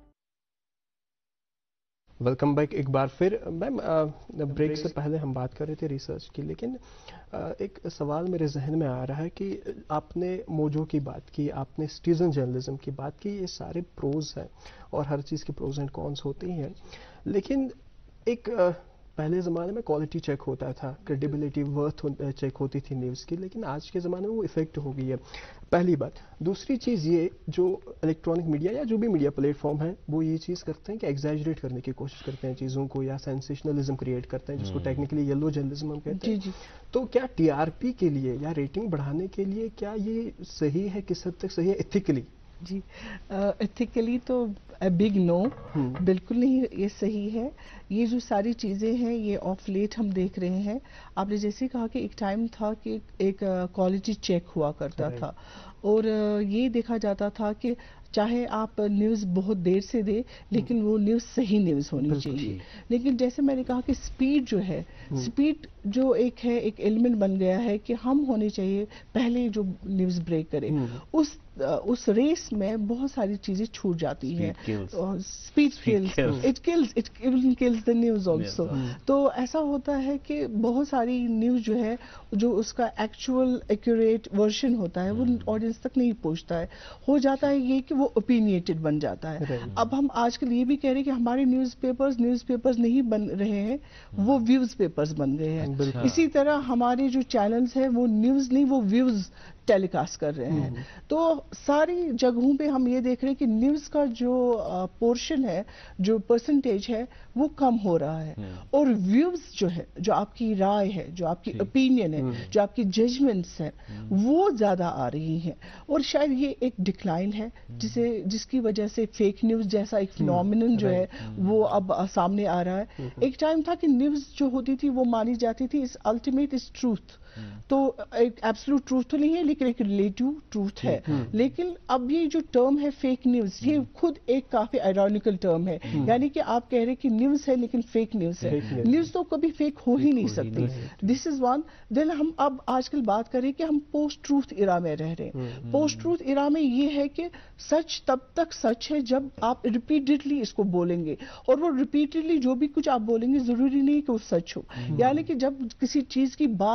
Welcome back ایک بار پھر. میم بریک سے پہلے ہم بات کر رہے تھے ریسرچ کی, لیکن ایک سوال میرے ذہن میں آ رہا ہے کہ آپ نے موجوں کی بات کی, آپ نے سٹیزن جرنلزم کی بات کی, یہ سارے پروز ہیں اور ہر چیز کی پروز اینڈ کونس ہوتی ہیں, لیکن ایک پہلے زمانے میں کوالٹی چیک ہوتا تھا, کریڈیبلٹی ورتھ چیک ہوتی تھی نیوز کی, لیکن آج کے زمانے میں وہ افیکٹ ہو گئی ہے. پہلی بات. دوسری چیز یہ, جو الیکٹرانک میڈیا یا جو بھی میڈیا پلیٹ فارم ہے وہ یہ چیز کرتے ہیں کہ ایگزیجریٹ کرنے کی کوشش کرتے ہیں چیزوں کو, یا سینسیشنلزم کریٹ کرتے ہیں جس کو ٹیکنیکلی یلو جرنلزم ہم کہتے ہیں. تو کیا ٹی آر پی کے لیے یا ریٹنگ بڑھانے کے لیے کیا یہ صحیح ہے, کس حد تک صحیح ہے ایتھیکلی؟ جی ایتھیکلی تو بگ نو, بالکل نہیں یہ صحیح ہے. یہ جو ساری چیزیں ہیں یہ آف لیٹ ہم دیکھ رہے ہیں. آپ نے جیسے کہا کہ ایک ٹائم تھا کہ ایک کوالٹی چیک ہوا کرتا تھا, اور یہ دیکھا جاتا تھا کہ چاہے آپ نیوز بہت دیر سے دیں لیکن وہ نیوز صحیح نیوز ہونی چاہیے. لیکن جیسے میں نے کہا کہ سپیڈ جو ہے, سپیڈ جو ایک ہے ایک ایلیمنٹ بن گیا ہے کہ ہم ہونے چاہیے پہلے جو نیوز بریک کرے. اس اس ریس میں بہت ساری چیزیں چھوٹ جاتی ہیں. Speed kills, it kills, it even kills the news also. تو ایسا ہوتا ہے کہ بہت ساری نیوز جو ہے جو اس کا ایکچوئل ایکوریٹ ورژن ہوتا ہے وہ آڈینس تک نہیں پہنچتا ہے. ہو جاتا ہے یہ کہ وہ اوپینیٹڈ بن جاتا ہے. اب ہم آج کل یہ بھی کہہ رہے ہیں کہ ہمارے نیوز پیپرز نیوز پیپرز نہیں بن رہے ہیں, وہ ویوز پیپرز بن گئے ہیں. اسی طرح ہمارے جو چینلز ہیں وہ نیوز نہیں, وہ ویوز ٹیلی کاسٹ کر رہے ہیں. تو ساری جگہوں پہ ہم یہ دیکھ رہے ہیں کہ نیوز کا جو پورشن ہے, جو پرسنٹیج ہے وہ کم ہو رہا ہے, اور ویوز جو ہے, جو آپ کی رائے ہے, جو آپ کی اوپینین ہے, جو آپ کی ججمنٹس ہیں, وہ زیادہ آ رہی ہیں. اور شاید یہ ایک ڈکلائن ہے جسے جس کی وجہ سے فیک نیوز جیسا ایک فینومینن جو ہے وہ اب سامنے آ رہا ہے. ایک ٹائم تھا کہ نیوز جو ہوتی تھی وہ مانی جاتی تھی اس الٹیمیٹ از ٹروتھ, تو ایک ایبسولوٹ ٹروتھ تو نہیں ہے لیکن ایک ریلیٹیو ٹروتھ ہے. لیکن اب یہ جو ٹرم ہے فیک نیوز, یہ خود ایک کافی آئرونیکل ٹرم ہے. یعنی کہ آپ کہہ رہے کہ نیوز ہے لیکن فیک نیوز ہے. نیوز تو کبھی فیک ہو ہی نہیں سکتی. دس از ون. دین ہم اب آج کل بات کریں کہ ہم پوسٹ ٹروتھ ایرا میں رہ رہے ہیں. پوسٹ ٹروتھ ایرا میں یہ ہے کہ سچ تب تک سچ ہے جب آپ ریپیٹڈلی اس کو بولیں گے, اور وہ ریپیٹڈلی جو بھی کچھ آپ بولیں گے ضروری نہیں کہ وہ سچ ہو. یعنی کہ جب کسی چیز کی بات بہت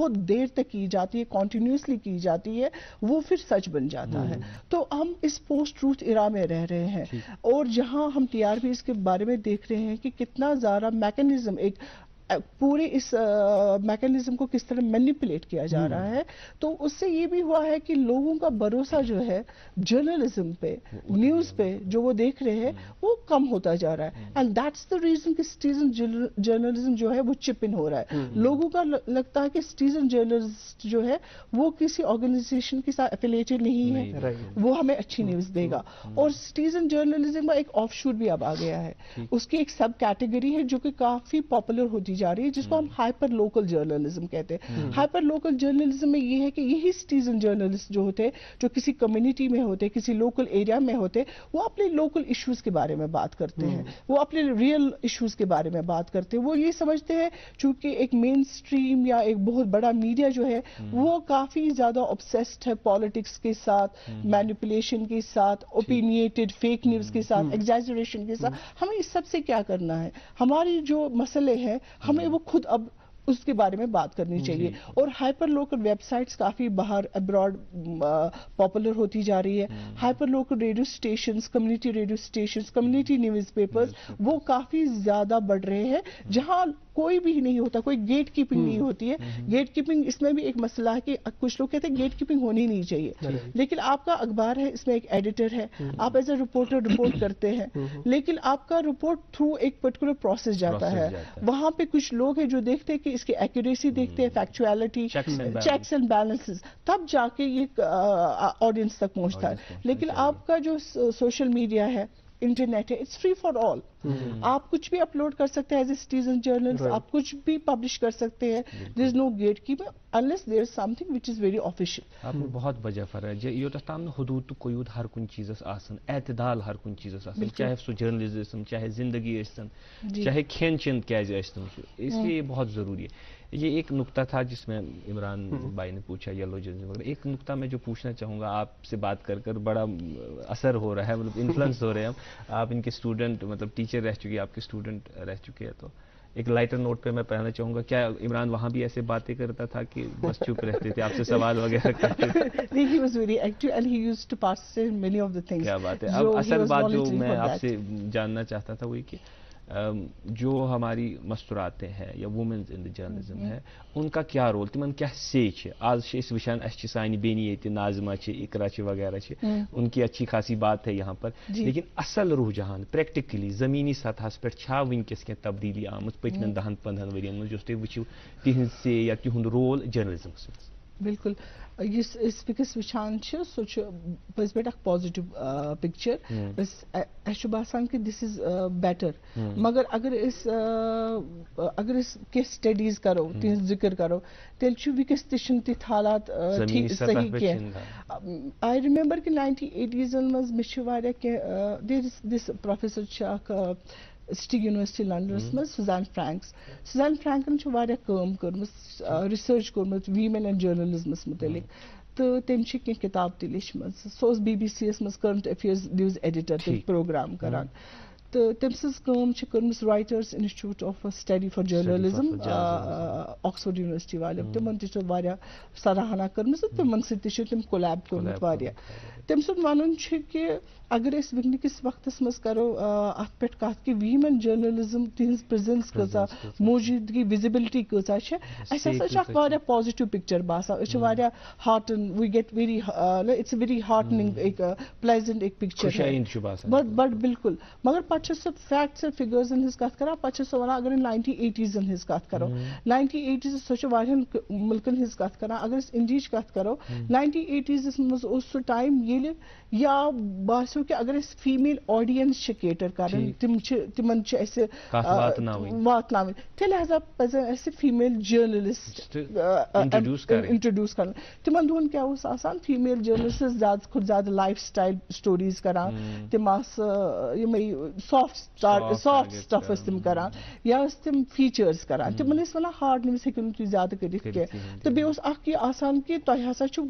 بہت دیر تک کی جاتی ہے, کنٹینیوسلی کی جاتی ہے, وہ پھر سچ بن جاتا ہے. تو ہم اس پوسٹ ٹروتھ ایرا میں رہ رہے ہیں, اور جہاں ہم ٹی آر پی اس کے بارے میں دیکھ رہے ہیں کہ کتنا زیادہ میکینزم, ایک پورے اس میکینزم کو کس طرح مینیپولیٹ کیا جا رہا ہے, تو اس سے یہ بھی ہوا ہے کہ لوگوں کا بھروسہ جو ہے جرنلزم پہ, نیوز پہ جو وہ دیکھ رہے ہیں, وہ کم ہوتا جا رہا ہے. اینڈ دیٹس دا ریزن کہ سٹیزن جرنلزم جو ہے وہ چپ ان ہو رہا ہے. لوگوں کا لگتا ہے کہ سٹیزن جرنلسٹ جو ہے وہ کسی آرگنائزیشن کے ساتھ ایفیلیٹڈ نہیں ہے, وہ ہمیں اچھی نیوز دے گا. اور سٹیزن جرنلزم کا ایک آف شوٹ بھی اب آ گیا ہے, اس کی ایک سب کیٹیگری ہے جو کہ کافی پاپولر ہوتی جا رہی ہے, جس کو ہم ہائپر لوکل جرنلزم کہتے ہیں. ہائپر لوکل جرنلزم میں یہ ہے کہ یہی سٹیزن جرنلسٹ جو ہوتے, جو کسی کمیونٹی میں ہوتے, کسی لوکل ایریا میں ہوتے, وہ اپنے لوکل ایشوز کے بارے میں بات کرتے ہیں, وہ اپنے ریئل ایشوز کے بارے میں بات کرتے ہیں. وہ یہ سمجھتے ہیں چونکہ ایک مین سٹریم یا ایک بہت بڑا میڈیا جو ہے وہ کافی زیادہ obsessed ہے پالیٹکس کے ساتھ, مینیپولیشن کے ساتھ, اوپینیٹڈ فیک نیوز کے ساتھ, ایگزیجریشن کے ساتھ. ہمیں اس سب سے کیا کرنا ہے؟ ہماری جو مسئلے ہیں ہمیں وہ خود اب اس کے بارے میں بات کرنی چاہیے. اور ہائپر لوکل ویب سائٹس کافی باہر ابراڈ پاپولر ہوتی جا رہی ہے. Hyper local radio stations, community radio stations, community newspapers, وہ کافی زیادہ بڑھ رہے ہیں, جہاں کوئی بھی نہیں ہوتا, کوئی گیٹ کیپنگ نہیں ہوتی ہے. گیٹ کیپنگ اس میں بھی ایک مسئلہ ہے کہ کچھ لوگ کہتے ہیں گیٹ کیپنگ ہونی نہیں چاہیے, لیکن آپ کا اخبار ہے, اس میں ایک ایڈیٹر ہے, آپ ایز اے رپورٹر رپورٹ کرتے ہیں, لیکن آپ کا رپورٹ تھرو ایک پرٹیکولر پروسیس جاتا ہے. وہاں پہ کچھ لوگ ہیں جو دیکھتے ہیں کہ اس کی ایکوریسی دیکھتے ہیں, فیکچویلٹی, چیکس اینڈ بیلنسز, تب جا کے یہ آڈینس تک پہنچتا ہے. لیکن آپ کا جو سوشل میڈیا ہے, انٹرنیٹ ہے, اٹس فری فار آل. آپ کچھ بھی اپلوڈ کر سکتے ہیں ایز اے سٹیزن جرنلسٹ, آپ کچھ بھی پبلش کر سکتے ہیں. There is no gatekeeping unless there is something which is very official. آپ نے بہت وجہ فرق ہے یوتھ تام حدود تو قیود ہر کن چیزس آسن, اعتدال ہر کن چیزس آسن, چاہے سو جرنلزم, چاہے زندگی ٲسۍتن, چاہے کھین چین کیازِ ٲسۍتن, اس لیے یہ بہت ضروری ہے. یہ ایک نقطہ تھا جس میں عمران بھائی نے پوچھا یلو جرنلزم وغیرہ. ایک نقطہ میں جو پوچھنا چاہوں گا آپ سے بات کر کر, بڑا اثر ہو رہا ہے, مطلب انفلوئنس ہو رہے ہیں ہم, آپ ان کے اسٹوڈنٹ, مطلب ٹیچر رہ چکے, آپ کے اسٹوڈنٹ رہ چکے ہیں, تو ایک لائٹر نوٹ پہ میں پڑھنا چاہوں گا, کیا عمران وہاں بھی ایسے باتیں کرتا تھا کہ بس چپ رہتے تھے, آپ سے سوال وغیرہ کرتے تھے؟ He was very active and he used to participate in many of the things. کیا بات ہے. اب اصل بات جو میں آپ سے جاننا چاہتا تھا وہی کہ جو ہماری مستوراتیں ہیں یا وومنز ان دی جرنلزم ہے, ان کا کیا رول, تمن کیا سیچ ہے؟ آج اس وشان اس سانی بینی یہ ناظمہ اقرا وغیرہ, ان کی اچھی خاصی بات ہے یہاں پر, لیکن اصل رجحان پریکٹیکلی زمینی سطح پہ چھا ونکس کی تبدیلی آمت پتمن دہن پندہن ورین من تھی وچو تہذ سے یا تہد رول جرنلزمس مز؟ بالکل, یس اس وکس وچان سو پز پہ اخ پازیٹو پکچر, اس باسان کہ دس از بیٹر. مگر اگر اس اگر اس کیس سٹڈیز کرو, تہذ ذکر کرو, تیل وکس تن تھ حالات صحیح کی. آئی ریمبر کہ نائنٹین ایٹیزن مز میں دیر از دس پروفیسر اخ سٹی یونیورسٹی لنڈنس مز, سوزان فرینکس. سوزان فرینکن کم کرمت, ریسرچ کورمت ویمن اینڈ جرنلزمس متعلق, تو تم کی کتاب تہ لیچمت. سو بی بی سی یس مز کرنٹ افیئرز نیوز ایڈیٹر تم پروگرام کران. تو تم سز کم کرمت Reuters Institute of study for journalism Oxford University والے, تمن تہ سراہنا کرمت, تمن سی تم کولیب کورمت واریاہ. تم سن ون کہ اگر اس ونکس وقت مز کرو ات پہ کت کہ ویمن جرنلزم تہذ پریزنس کۭژاہ, موجودگی وزبلٹی کۭژاہ چھ, اس ہسا چھ واریاہ پازیٹو پکچر باسان. اس واریاہ ہارٹن, we get very, it's very hurting ایک پلیزنٹ ایک پکچر ہے, بٹ بالکل. مگر پتہ سہ فیکٹس اینڈ فگرزن ہز کت کران, پتہ سہ ونان اگر نائنٹی ایٹیزن ہز کت کرو, نائنٹی ایٹیز سہ واریاہن ملکن ہز کت کران. اگر اس انڈیچ کت کرو, نائنٹی ایٹیز مز سہ ٹائم ییلہِ یا باسو کہ اگر اس فیمیل آڈینس کیٹر کران, تم تمن واتناون, تیل ہسا پزن اس فیمیل جرنلسٹ انٹروڈیوس کرن. تمن دہن کیا اوس آسان, فیمیل جرنلسٹ زیادہ کھت زیادہ لائف سٹائل سٹوریز کران, تم آس یمے سافٹ سافٹ سٹف اس تم کران, یا اس تم فیچرز کران. تمن اس ونان ہارڈ نیوز ہیکو نہٕ تُہۍ زیادہ کٔرِتھ کینٛہہ. تہٕ بیٚیہِ اوس اکھ یہِ آسان کہ تۄہہِ ہسا چھُ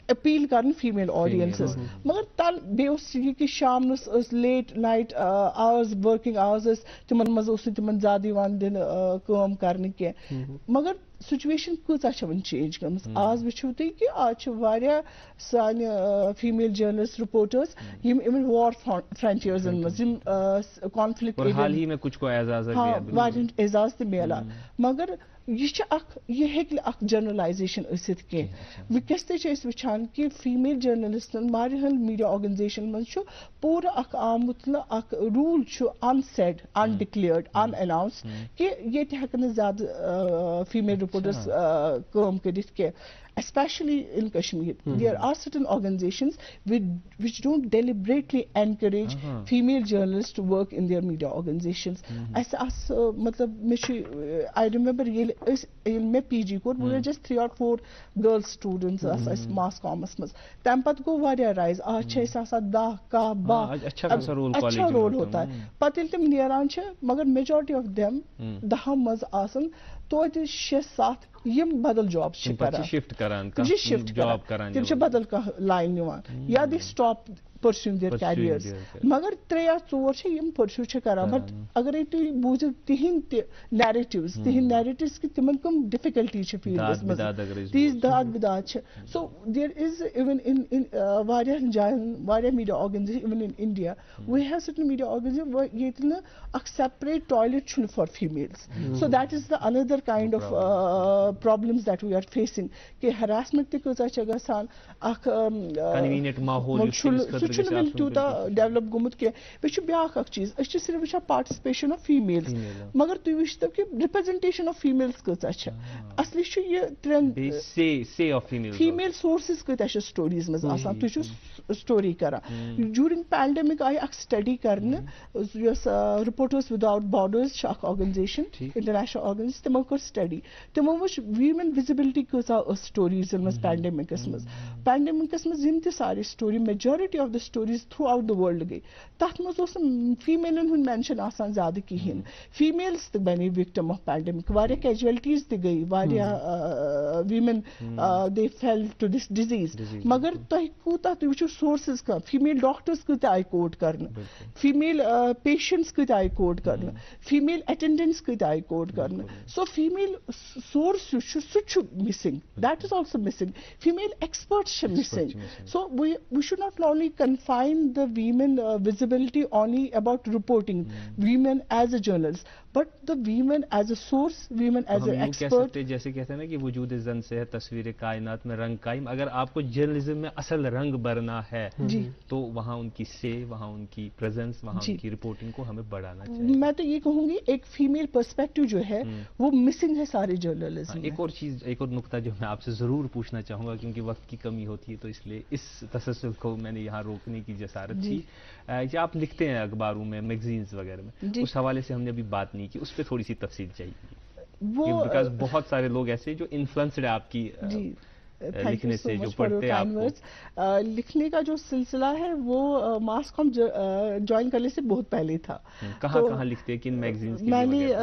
appeal karn female audiences magar tal be us ki sham nus late night hours working hours timan maz us timan zyada divan din kaam karne ke magar situation kuch acha change gams az vichu te ki aaj varia san female journalists reporters yim even war frontiers in muslim conflict aur hal hi mein kuch ko Ejaz ha variant Ejaz te mela magar یہ یہ ہیکل اخ جرنلائزیشن ٲسِتھ کینٛہہ وٕنکٮ۪س تہِ چھِ أسۍ وٕچھان کہِ فیٖمیل جرنلسٹن واریاہن میٖڈیا آرگنایزیشن منٛز چھُ پوٗرٕ اکھ آمُت نہٕ اکھ روٗل چھُ ان سیڈ ان ڈِکلیٲرڈ ان اناوُنس کہِ ییٚتہِ ہٮ۪کن نہٕ زیادٕ فیٖمیل رِپورٹرس کٲم کٔرِتھ کینٛہہ especially in Kashmir. Mm-hmm. There are certain organizations which, which don't deliberately encourage uh-huh. female journalists to work in their media organizations. Mm-hmm. As, as uh, matlab, uh, I remember in my P G course, mm-hmm. we were just three or four girl students mm-hmm. as, as mass commerce. Tampat go varia rise. Acha is asa da ka ba. Acha खासा role college. Acha role hota hai. Patil tim nearan che, magar majority of them daha maz asan. توتہِ شےٚ سَتھ یِم بدل جاب چھِ کران شفٹ کران یہِ شفٹ کران تِم چھِ بدل کانٛہہ لاین نِوان یا the stop pursuing their careers مگر ترٛےٚ یا ژور چھِ یِم پرسیو چھِ کران بٹ اگرے تُہۍ بوٗزِو تِہنٛدۍ تہِ نیریٹِوز تِہنٛدۍ نیریٹِوز کہِ تِمن کٕم ڈِفِکلٹیٖز چھِ فیٖلڈس منٛز تیٖژ داد بِداد چھِ سو دیر از اِون ان واریاہن جاین واریاہ media organisation even in India we have certain media organisation ییٚتہِ نہٕ اکھ سیپریٹ ٹویلیٹ چھُنہٕ for females so that is the another kind of problems that we are facing کہِ ہراسمنٹ تہِ کۭژاہ چھےٚ گژھان اکھ چھُنہٕ وٕنہِ تیوٗتاہ ڈیولپ گوٚمُت کینٛہہ بیٚیہِ چھُ بیاکھ اکھ چیٖز أسۍ چھِ صرف وٕچھان پاٹِسپیشن آف فیٖمیلز مگر تُہۍ وٕچھتو کہِ رِپرزنٹیشن آف فیٖمیلز کۭژاہ چھےٚ اصلی چھُ یہِ ترٛٮ۪ن فیٖمیل سورسز کۭتیاہ چھِ سٹوریز منٛز آسان تُہۍ چھِو سٹوری کران جوٗرِنگ پینڈیمِک آیہِ اکھ سٹڈی کرنہٕ یۄس رِپورٹٲرٕس وِداوُٹ باڈٲرٕز چھِ اکھ آرگنایزیشن انٹرنیشنل آرگنایزیشن تِمو کٔر سٹڈی تِمو وٕچھ ویٖمین وِزِبلٹی کۭژاہ ٲس سٹوریزن منٛز پینڈیمِکس منٛز پینڈیمِکس منٛز یِم تہِ سارے story majority of the stories throughout the world گٔے تتھ منٛز اوس نہٕ فیٖمیلن ہُنٛد مینشن آسان زیادٕ کِہینۍ فیٖمیلز تہِ بنے وِکٹم آف پینڈیمِک واریاہ کیجویلٹیٖز تہِ گٔے واریاہ ویٖمین دے فیل ٹُو دِس ڈِزیٖز مگر تۄہہِ کوٗتاہ تُہۍ وٕچھِو سورسز کانٛہہ فیٖمیل ڈاکٹرز کۭتیاہ آیہِ کوٹ کرنہٕ فیٖمیل پیشنٹس کۭتیاہ آیہِ کوٹ کرنہٕ فیٖمیل ایٹینڈنٹس کۭتیاہ آیہِ کوٹ کرنہٕ سو فیٖمیل سورس یُس چھُ سُہ تہِ چھُ missing that is also missing female experts چھِ missing so we we should not only confine the women uh, visibility only about reporting mm. women as a journalist but the women as a source women as an expert جیسے کہتے ہیں نا کہ وجود زن سے ہے تصویر کائنات میں رنگ قائم اگر آپ کو جرنلزم میں اصل رنگ بھرنا ہے تو وہاں ان کی سے وہاں ان کی پریزنس وہاں ان کی رپورٹنگ کو ہمیں بڑھانا چاہیے میں تو یہ کہوں گی ایک فیمیل پرسپیکٹو جو ہے وہ مسنگ ہے سارے جرنلزم ایک اور چیز ایک اور نقطہ جو میں آپ سے ضرور پوچھنا چاہوں گا کیونکہ وقت کی کمی ہوتی ہے تو اس لیے اس تسلسل کو میں نے یہاں روکنے کی جسارت تھی کہ آپ لکھتے ہیں اخباروں میں میگزینز وغیرہ میں اس حوالے سے ہم نے ابھی بات نہیں کی اس پہ تھوڑی سی تفصیل چاہیے بیکاز بہت سارے لوگ ایسے جو انفلوئنسڈ ہے آپ کی لکھنے سے جو پڑھتے ہیں آپ کو لکھنے کا جو سلسلہ ہے وہ ماس کام جوائن کرنے سے بہت پہلے تھا کہاں کہاں لکھتے ہیں کن میگزینز کی میں نے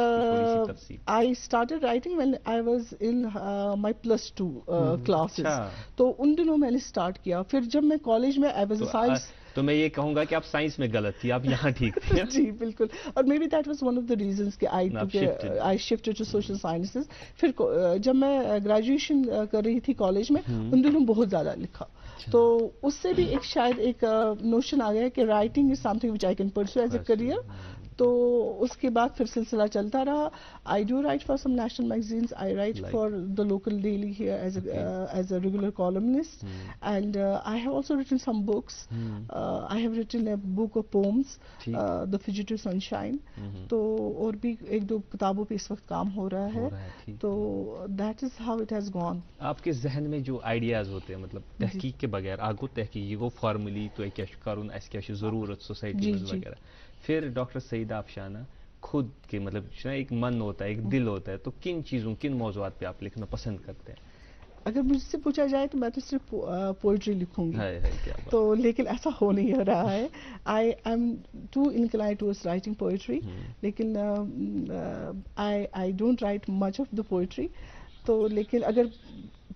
I started writing when I was in my plus two classes تو ان دنوں میں نے اسٹارٹ کیا پھر جب میں کالج میں آئی واز اے سائنس تو میں یہ کہوں گا کہ آپ سائنس میں غلط تھی آپ یہاں ٹھیک تھے جی بالکل اور maybe that was one of the reasons کہ I I shifted to social sciences پھر جب میں گریجویشن کر رہی تھی کالج میں ان دنوں بہت زیادہ لکھا تو اس سے بھی ایک شاید ایک نوشن آ گیا کہ writing is something which I can pursue as a career تو اس کے بعد پھر سلسلہ چلتا رہا I do write for some national magazines I write for the local daily here as as a regular columnist and I have also written some books I have written a book of poems the fugitive sunshine تو اور بھی ایک دو کتابوں پہ اس وقت کام ہو رہا ہے تو that is how it has gone. آپ کے ذہن میں جو آئیڈیاز ہوتے ہیں مطلب تحقیق کے بغیر آگو تحقیق گو فارملی تو کیا کرن اس کیا ضرورت سوسائٹی وغیرہ پھر ڈاکٹر سعیدہ افشانہ خود کے مطلب ایک من ہوتا ہے ایک دل ہوتا ہے تو کن چیزوں کن موضوعات پہ آپ لکھنا پسند کرتے ہیں؟ اگر مجھ سے پوچھا جائے تو میں تو صرف پوئٹری لکھوں گی تو لیکن ایسا ہو نہیں ہو رہا ہے. I am too inclined towards writing poetry لیکن I I don't write much of the poetry تو لیکن اگر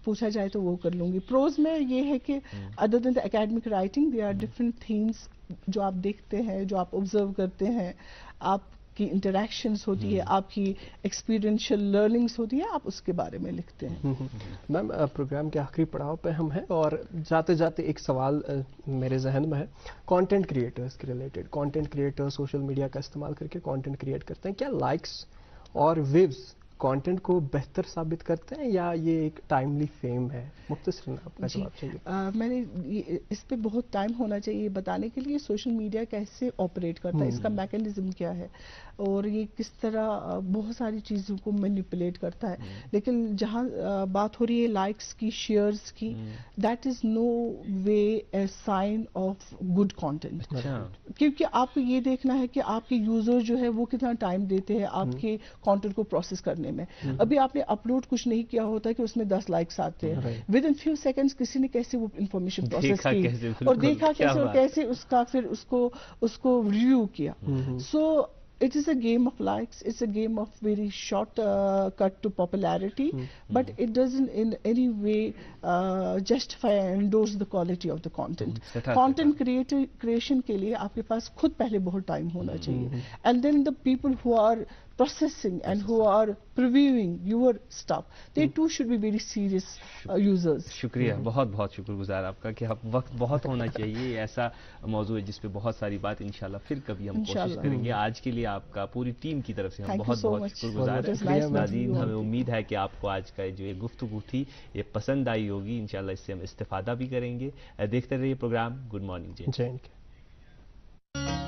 पूछा जाए तो वो कर लूंगी. प्रोज में ये है कि other than the academic writing there are different themes जो आप देखते हैं, जो आप ऑब्जर्व करते हैं, आपकी इंटरेक्शंस होती है, आपकी एक्सपीरियंशियल लर्निंग्स होती है, आप उसके बारे में लिखते हैं. मैम प्रोग्राम के आखिरी पड़ाव पे हम हैं और जाते जाते एक सवाल मेरे जहन में है. कंटेंट क्रिएटर्स के related, content creators social media का इस्तेमाल करके कंटेंट क्रिएट करते हैं, क्या लाइक्स और व्यूज कंटेंट को बेहतर साबित करते हैं या ये एक टाइमली फेम है? मुख्तसरन आपका जवाब चाहिए. आ, मैंने इस पे बहुत टाइम होना चाहिए बताने के लिए सोशल मीडिया कैसे ऑपरेट करता है, इसका मैकेनिज्म क्या है और ये किस तरह बहुत सारी चीज़ों को मैनिपुलेट करता है. लेकिन जहाँ बात हो रही है लाइक्स की, शेयर्स की, that is no way a sign of good content. क्योंकि आपको ये देखना है कि आपके यूजर जो है वो कितना टाइम देते हैं आपके कंटेंट को प्रोसेस करने में. अभी आपने अपलोड कुछ नहीं किया होता कि उसमें दस लाइक्स आते हैं, विद इन फ्यू सेकंड्स किसी ने कैसे वो इंफॉर्मेशन प्रोसेस की और देखा कैसे और कैसे उसका फिर उसको उसको रिव्यू किया. सो it is a game of likes, it's a game of very short uh, cut to popularity, mm. but mm. it doesn't in any way uh, justify and endorse the quality of the content. mm. Content creator, creation के लिए आपके पास खुद पहले बहुत टाइम होना चाहिए, mm. and then the people who are processing and who are previewing your stuff, they too should be very serious uh, users. शुक्रिया, बहुत बहुत शुक्रगुजार आपका कि आप वक्त बहुत होना चाहिए. ऐसा मौजू है जिस पे बहुत सारी बात इंशाल्लाह फिर कभी हम कोशिश करेंगे. आज के लिए आपका पूरी टीम की तरफ से हम बहुत बहुत शुक्रगुजार हैं. नाज़रीन, हमें उम्मीद है कि आपको आज का जो ये गुफ्तगू थी ये पसंद आई होगी. इंशाल्लाह इससे हम इस्तिफादा भी करेंगे. देखते रहिए programme good morning J and के.